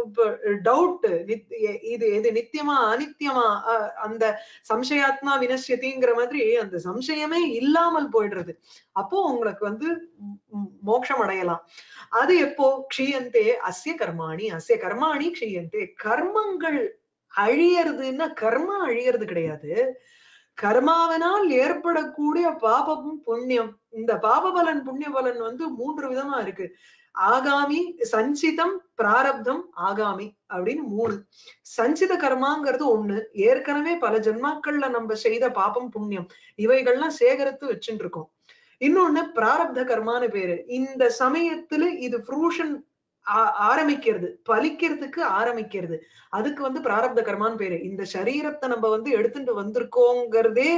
டவுட், இது எது நித்தியமா அனித்தியமா, அந்த சம்சயாத்மா வினஷ்யதிங்கிற மாதிரி அந்த சம்சயமே இல்லாமல் போயிடுறது. அப்போ உங்களுக்கு வந்து மோட்சம் அடையலாம். அது எப்போ? க்ஷீயந்தே அஸ்ய கர்மாணி, அஸ்ய கர்மாணி க்ஷீயந்தே. கர்மங்கள் அழியறதுன்னா கர்மா அழியறது கிடையாது. கர்மாவினால் ஏற்படக்கூடிய பாபமும் புண்ணியம், இந்த பாபபலன் புண்ணிய பலன் வந்து 3 விதமா இருக்கு. ஆகாமி, சஞ்சிதம், பிராரப்தம், ஆகாமி அப்படின்னு 3. சஞ்சித கர்மாங்கிறது 1, ஏற்கனவே பல ஜென்மாக்கள்ல நம்ம செய்த பாபம் புண்ணியம் இவைகள்லாம் சேகரித்து வச்சுட்டு இருக்கோம். இன்னொன்னு பிராரப்த கர்மான்னு பேரு. இந்த சமயத்துல இது ஃப்ரூஷன் ஆரம்பிக்கிறது, பலிக்கிறதுக்கு ஆரம்பிக்கிறது, அதுக்கு வந்து பிராரப்த கர்மான்னு பேரு. இந்த சரீரத்தை நம்ம வந்து எடுத்துட்டு வந்திருக்கோங்கிறதே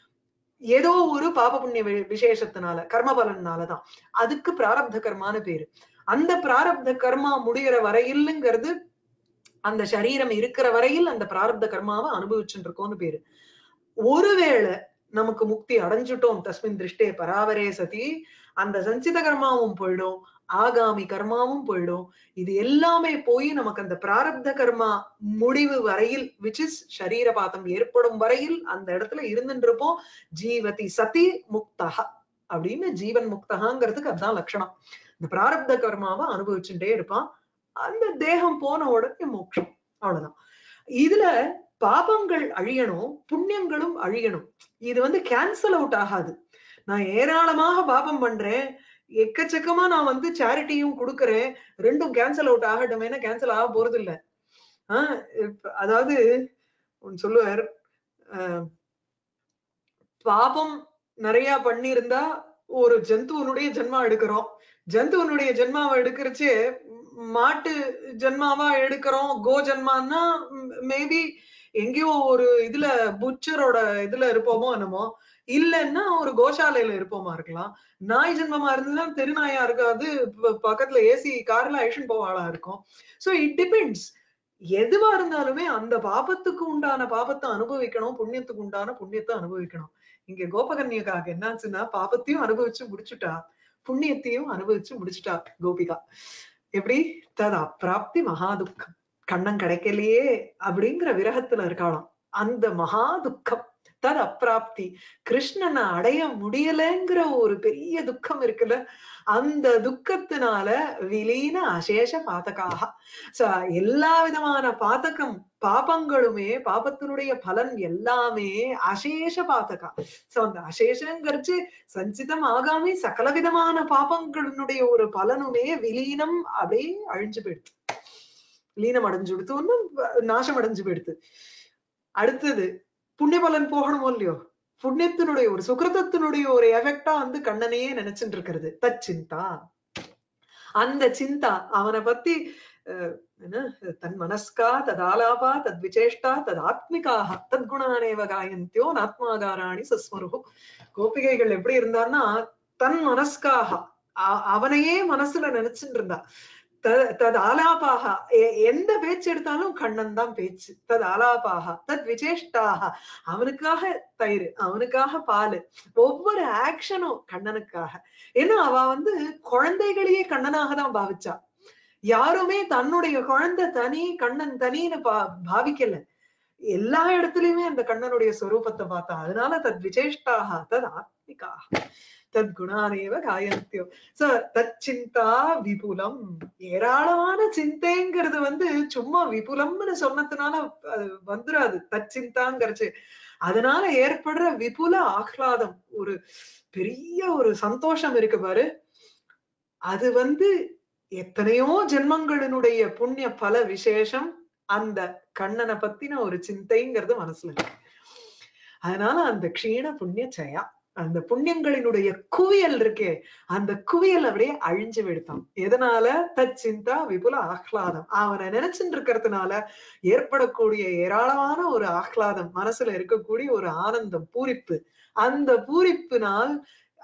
ஏதோ ஒரு பாப புண்ணிய விசேஷத்தினால, கர்ம பலனாலதான். அதுக்கு பிராரப்த கர்மான்னு பேரு. அந்த பிராரப்த கர்மா முடிகிற வரையில்ங்கிறது அந்த சரீரம் இருக்கிற வரையில் அந்த பிராரப்த கர்மாவை அனுபவிச்சுட்டு இருக்கோம்னு பேரு. ஒருவேளை நமக்கு முக்தி அடைஞ்சுட்டோம் தஸ்மின் திருஷ்டே பராவரே சதி, அந்த சஞ்சித கர்மாவும் போயிடும், ஆகாமி கர்மாவும் போயிடும். இது எல்லாமே போய் நமக்கு அந்த பிராரப்த கர்மா முடிவு வரையில் விச் இஸ் சரீரபாதம் ஏற்படும் வரையில் அந்த இடத்துல இருந்துட்டு இருப்போம். ஜீவதி சதி முக்தஹ அப்படின்னு, ஜீவன் முக்தகாங்கிறதுக்கு அதுதான் லட்சணம். இந்த பிராரப்த கர்மாவை அனுபவிச்சுட்டே இருப்பான். அந்த தேகம் போன உடனே மோட்சம், அவ்வளவுதான். இதுல பாபங்கள் அழியணும், புண்ணியங்களும் அழியணும். இது வந்து கேன்சல் அவுட் ஆகாது. நான் ஏராளமாக பாபம் பண்றேன், எக்கச்சக்கமா நான் வந்து சேரிட்டியும் கொடுக்கறேன், ரெண்டும் கேன்சல் அவுட் ஆகட்டுமேனா கேன்சல் ஆக போறது இல்ல. அதாவது சொல்லுவார், பாபம் நிறைய பண்ணிருந்தா ஒரு ஜந்துவனுடைய ஜென்மா எடுக்கிறோம், ஜந்துவனுடைய ஜென்மாவை எடுக்கிறச்சு மாட்டு ஜென்மாவா எடுக்கிறோம், கோ ஜென்மான்னா மேபி எங்கேயோ ஒரு இதுல புச்சரோட இதுல இருப்போமோ என்னமோ, இல்லைன்னா ஒரு கோசாலையில இருப்போமா இருக்கலாம். நாய் ஜென்மமா இருந்ததுன்னா தெருநாயா இருக்காது, பக்கத்துல ஏசி கார்ல ஐஷன் போவாளா இருக்கும். So it depends. எதுவா இருந்தாலுமே அந்த பாபத்துக்கு உண்டான பாபத்தை அனுபவிக்கணும், புண்ணியத்துக்கு உண்டான புண்ணியத்தை அனுபவிக்கணும். இங்க கோபகன்யக்காக என்னாச்சுன்னா பாபத்தையும் அனுபவிச்சு முடிச்சுட்டா, புண்ணியத்தையும் அனுபவிச்சு முடிச்சுட்டா கோபிகா. எப்படி? தது அப்பிராப்தி மகாதுக்கம், கண்ணன் கிடைக்கலையே அப்படிங்கிற விரகத்துல இருக்காளாம். அந்த மகா துக்கம் தது அப்பிராப்தி, கிருஷ்ணனை அடைய முடியலைங்கிற ஒரு பெரிய துக்கம் இருக்குல்ல, அந்த துக்கத்தினால விலீன அசேஷ பாதகாக, எல்லா விதமான பாதகம் பாபங்களுமே, பாபத்தினுடைய பலன் எல்லாமே அசேஷ பாதகா. சோ அந்த அசேஷங்கிறச்சு சஞ்சிதம் ஆகாமி சகல விதமான பாபங்களுடைய ஒரு பலனுமே விலீனம் அப்படியே அழிஞ்சு போயிடுது, லீனம் அடைஞ்சு விடுத்து, ஒன்னும் நாசம் அடைஞ்சு போயிடுது. அடுத்தது புண்ணிய பலன் போகணுமோ இல்லையோ, புண்ணியத்தினுடைய ஒரு சுகிருதத்தினுடைய ஒரு எஃபெக்டா வந்து கண்ணனையே நினைச்சுட்டு இருக்கிறது தச்சிந்தா. அந்த சிந்தா அவனை பத்தி தன் மனஸ்கா ததாலாபா தத் விசேஷ்டா தத் ஆத்மிகாக தத்குணானேவ காயந்தியோ நாத்மாகாராணி சஸ்மருகு. கோபிகைகள் எப்படி இருந்தான்னா தன் மனஸ்காக அவனையே மனசுல நினைச்சுட்டு இருந்தா. தத் ஆலாபாக எந்த பேச்சு எடுத்தாலும் கண்ணன் தான் பேச்சு. தத் ஆலாபாக தத் விசேஷ்டாக அவனுக்காக தயிர், அவனுக்காக பால், ஒவ்வொரு ஆக்ஷனும் கண்ணனுக்காக. ஏன்னா அவ வந்து குழந்தைகளையே கண்ணனாக தான் பாவிச்சா. யாருமே தன்னுடைய குழந்தை தனி கண்ணன் தனின்னு பாவிக்கல, எல்லா இடத்துலயுமே அந்த கண்ணனுடைய ஸ்வரூபத்தை பார்த்தா. அதனால தத் விசேஷ்டாக தத் ஆத்மிகாக தத் குணானேவ காயந்தியோ. சோ தத் சிந்தா விபுலம், ஏராளமான சிந்தைங்கிறது வந்து சும்மா விபுலம்னு சொன்னதுனால வந்துடாது தத் சிந்தாங்கிறச்சு. அதனால ஏற்படுற விபுல ஆஹ்லாதம், ஒரு பெரிய ஒரு சந்தோஷம் இருக்கு பாரு, அது வந்து எத்தனையோ ஜென்மங்களினுடைய புண்ணிய பல விசேஷம் அந்த கண்ணனை பத்தின ஒரு சிந்தைங்கிறது மனசுல இருக்கு. அதனால அந்த க்ஷீண புண்ணிய ஜெயா, அந்த புண்ணியங்களினுடைய குவியல் இருக்கே, அந்த குவியல் அப்படியே அழிஞ்சு விடுத்தான். எதனால? தச்சிந்தா விபுல ஆஹ்லாதம், அவனை நினைச்சுட்டு இருக்கிறதுனால ஏற்படக்கூடிய ஏராளமான ஒரு ஆஹ்லாதம், மனசுல இருக்கக்கூடிய ஒரு ஆனந்தம், பூரிப்பு. அந்த பூரிப்பினால்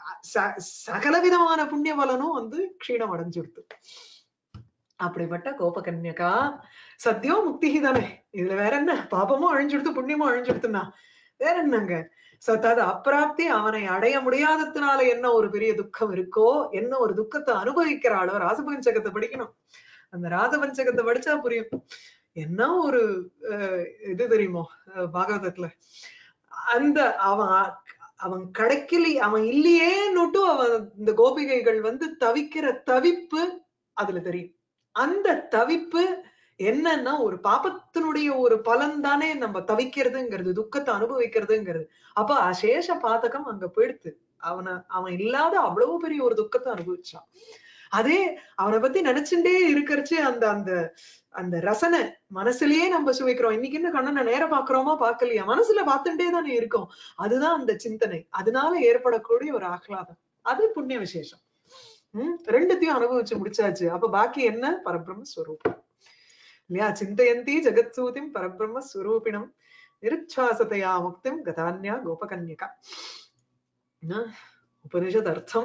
சகல விதமான புண்ணிய பலனும் வந்து க்ஷீணம் அடைஞ்சுடுது. அப்படிப்பட்ட கோபகன்யகா சத்தியோ முக்தி தானே, இதுல வேற என்ன? பாபமும் அழிஞ்சுடுத்து புண்ணியமும் அழிஞ்சுடுத்துனா வேற என்னங்க? தது அப்பிராப்தி, அவனை அடைய முடியாததுனால என்ன ஒரு பெரிய துக்கம் இருக்கோ, என்ன ஒரு துக்கத்தை அனுபவிக்கிறாளோ. ராசபஞ்சகத்தை படிக்கணும், அந்த ராசபஞ்சகத்தை படிச்சா புரியும். என்ன ஒரு இது தெரியுமோ பாகவதத்துல, அந்த அவன் கிடைக்கலி, அவன் இல்லையேன்னுட்டு அவன் இந்த கோபிகைகள் வந்து தவிக்கிற தவிப்பு அதுல தெரியும். அந்த தவிப்பு என்னன்னா ஒரு பாபத்தினுடைய ஒரு பலன் தானே நம்ம தவிக்கிறதுங்கிறது, துக்கத்தை அனுபவிக்கிறதுங்கிறது. அப்ப அசேஷ பாதகம் அங்க போயிடுத்து. அவன் இல்லாத அவ்வளவு பெரிய ஒரு துக்கத்தை அனுபவிச்சான். அதே அவனை பத்தி நினைச்சுட்டே இருக்கிறச்சு அந்த அந்த அந்த ரசனை மனசுலயே நம்ம சுவைக்கிறோம். இன்னைக்கு என்ன கண்ணனை நேரம் பாக்குறோமா பாக்கலையா, மனசுல பார்த்துட்டே தானே இருக்கும். அதுதான் அந்த சிந்தனை, அதனால ஏற்படக்கூடிய ஒரு ஆஹ்லாதம், அது புண்ணிய விசேஷம். ரெண்டுத்தையும் அனுபவிச்சு முடிச்சாச்சு. அப்ப பாக்கி என்ன? பரபிரம்மஸ்வரூபம் இல்லையா? சிந்தயந்தி ஜெகத்சூதிம் பரபிரம்மஸ்வரூபிணம் நிருச்சாசதையா முக்திம் கதான்யா கோபகன்யகா. உபனிஷத் அர்த்தம்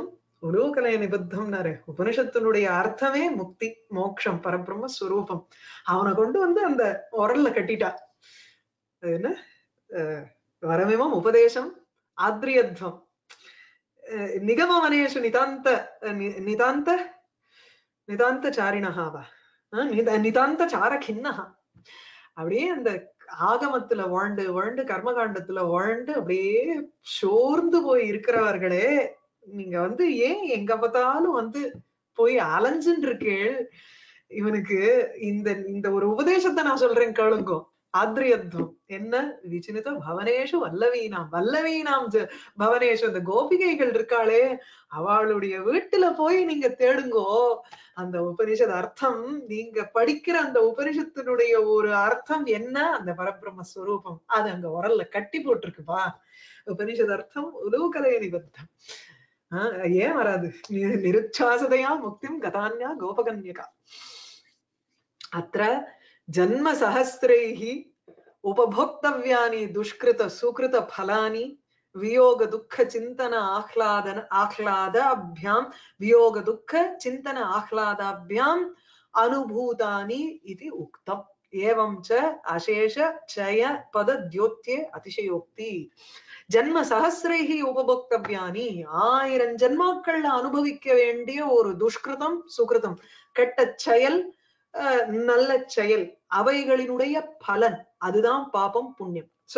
உலோகலய நிபத்தம்னாரு உபனிஷத்தினுடைய அர்த்தமே முக்தி மோட்சம் பரபிரம்ம ஸ்வரூபம். அவனை கொண்டு வந்து அந்த உரல்ல கட்டிட்டா. அது என்ன வரமிமம் உபதேசம் ஆத்ரியத்வம் நிகமவனேஷு நிதாந்த நிதாந்த நிதாந்த சாரிணஹாவா நிதாந்த சாரகிண்ணஹா. அப்படியே அந்த ஆகமத்துல வாழ்ந்து வாழ்ந்து கர்மகாண்டத்துல வாழ்ந்து அப்படியே சோர்ந்து போய் இருக்கிறவர்களே, நீங்க வந்து ஏன் எங்க பார்த்தாலும் வந்து போய் அலைஞ்சுட்டு இருக்கேள். இவனுக்கு இந்த இந்த ஒரு உபதேசத்தை நான் சொல்றேன் கேளுங்கோ. ஆத்ரியத்வம் என்ன விசினித பவனேஷு வல்லவீனாம் வல்லவீனாம் பவனேஷு. அந்த கோபிகைகள் இருக்காளே அவளுடைய வீட்டுல போய் நீங்க தேடுங்கோ அந்த உபனிஷத் அர்த்தம். நீங்க படிக்கிற அந்த உபனிஷத்தினுடைய ஒரு அர்த்தம் என்ன, அந்த பரபிரம்ம ஸ்வரூபம் அது அங்க உரல்ல கட்டி போட்டிருக்குப்பா. உபனிஷத் அர்த்தம் உலோகலய நிபத்தம். ஏன் வராது? நிருச்சாசதையா முக்திம் கதான்யா கோபகன்யகா. அത്ര ஜன்ம சஹஸ்ரைஹி உபபோக்தவ்யானி துஷ்கிருத சுகிருத பலானி வியோக துக்க சிந்தன ஆஹ்லாதாபியாம் வியோக துக்க சிந்தன ஆஹ்லாதாபியாம் அனுபூதானி இது உக்தம். ஏவம் ச அசேஷ சய பத தியோத்யே அதிசயோக்தி. ஜன்ம சஹஸ்ரைஹி உபபோக்தவ்யானி 1000 ஜன்மாக்கள்ல அனுபவிக்க வேண்டிய ஒரு துஷ்கிருதம் சுகிருதம் கெட்ட செயல் நல்ல செயல் அவைகளினுடைய பலன் அதுதான் பாபம் புண்ணியம். சோ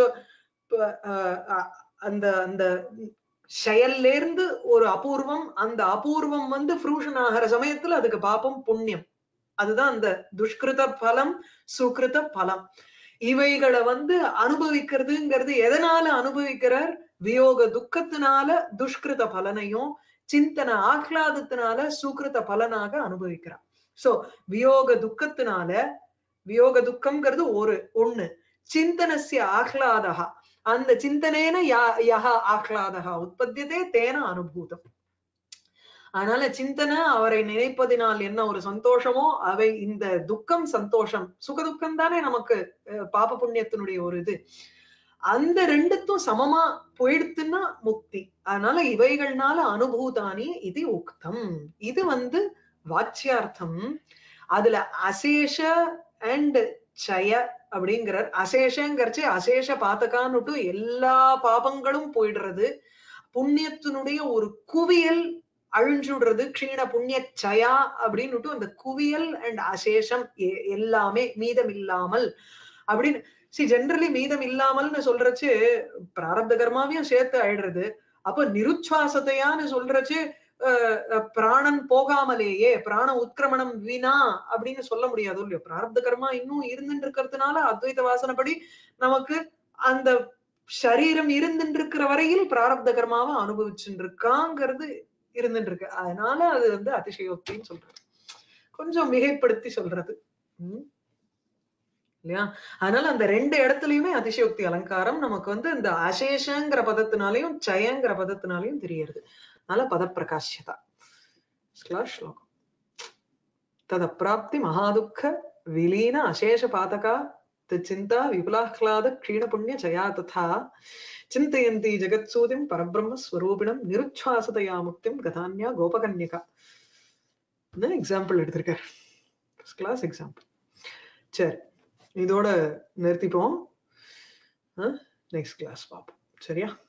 அந்த அந்த செயல்ல இருந்து ஒரு அபூர்வம், அந்த அபூர்வம் வந்து ஃப்ரூஷன் ஆகிற சமயத்துல அதுக்கு பாபம் புண்ணியம். அதுதான் அந்த துஷ்கிருத பலம் சுகிருத பலம். இவைகளை வந்து அனுபவிக்கிறதுங்கிறது எதனால அனுபவிக்கிறார்? வியோக துக்கத்தினால துஷ்கிருத பலனையும் சிந்தன ஆஹ்லாதத்தினால சுகிருத பலனாக அனுபவிக்கிறார். சோ வியோக துக்கத்தினால, வியோக துக்கம்ங்கிறது ஒண்ணு, சிந்தனஸ்ய ஆஹ்லாதா அந்த சிந்தனேன யஹ ஆஹ்லாதா உற்பத்தியதே தேன அனுபூதம். அதனால சிந்தனை அவரை நினைப்பதினால் என்ன ஒரு சந்தோஷமோ அவை இந்த துக்கம் சந்தோஷம் சுகதுக்கம் தானே நமக்கு பாப புண்ணியத்தினுடைய ஒரு இது. அந்த ரெண்டுத்தும் சமமா போயிடுத்துன்னா முக்தி. அதனால இவைகள்னால அனுபூதானி இது உக்தம். இது வந்து வாச்சியார்த்தம். அதுல அசேஷ அண்ட் சய அப்படிங்கிறார். அசேஷங்கிறச்சு அசேஷ பாத்தகான்னுட்டு எல்லா பாபங்களும் போயிடுறது, புண்ணியத்தினுடைய ஒரு குவியல் அழிஞ்சுடுறது, க்ஷீண புண்ணிய சயா அப்படின்னுட்டு அந்த குவியல் அண்ட் அசேஷம் எல்லாமே மீதம் இல்லாமல் அப்படின்னு. ஜெனரலி மீதம் இல்லாமல்னு சொல்றச்சு பிராரப்த கர்மாவையும் சேர்த்து ஆயிடுறது. அப்ப நிருச்சாசத்தையான்னு சொல்றச்சு பிராணன் போகாமலேயே பிராண உத்கிரமணம் வீணா அப்படின்னு சொல்ல முடியாது இல்லையோ. பிராரப்த கர்மா இன்னும் இருந்துட்டு இருக்கிறதுனால அத்வைத வாசனைப்படி நமக்கு அந்த சரீரம் இருந்துட்டு இருக்கிற வரையில் பிராரப்த கர்மாவை அனுபவிச்சுட்டு இருக்காங்கிறது இருந்துட்டு இருக்கு. அதனால அது வந்து அதிசயோக்தின்னு சொல்றது, கொஞ்சம் மிகைப்படுத்தி சொல்றது இல்லையா. அதனால அந்த ரெண்டு இடத்துலயுமே அதிசயோக்தி அலங்காரம் நமக்கு வந்து இந்த அசேஷங்கிற பதத்தினாலையும் சயங்கிற பதத்தினாலையும் தெரியுது. அதனால பதப்பிரகாஷ்யதா. ஸ்லோகம் ததப்பிராப்தி மகாதுக்க விலீன அசேஷ பாதகா சிந்தா விபுலாஹ்லாத க்ஷீண புண்ணிய ஜயா ததா சிந்தயந்தி ஜெகத்சூதிம் பரபிரம்ம ஸ்வரூபிணம் நிருச்சாசதையா முக்திம் கதான்யா கோபகன்யகா. எக்ஸாம்பிள் எடுத்திருக்காரு, கிளாஸ் எக்ஸாம்பிள். சரி, இதோட நிறுத்திப்போம். நெக்ஸ்ட் கிளாஸ் பார்ப்போம். சரியா?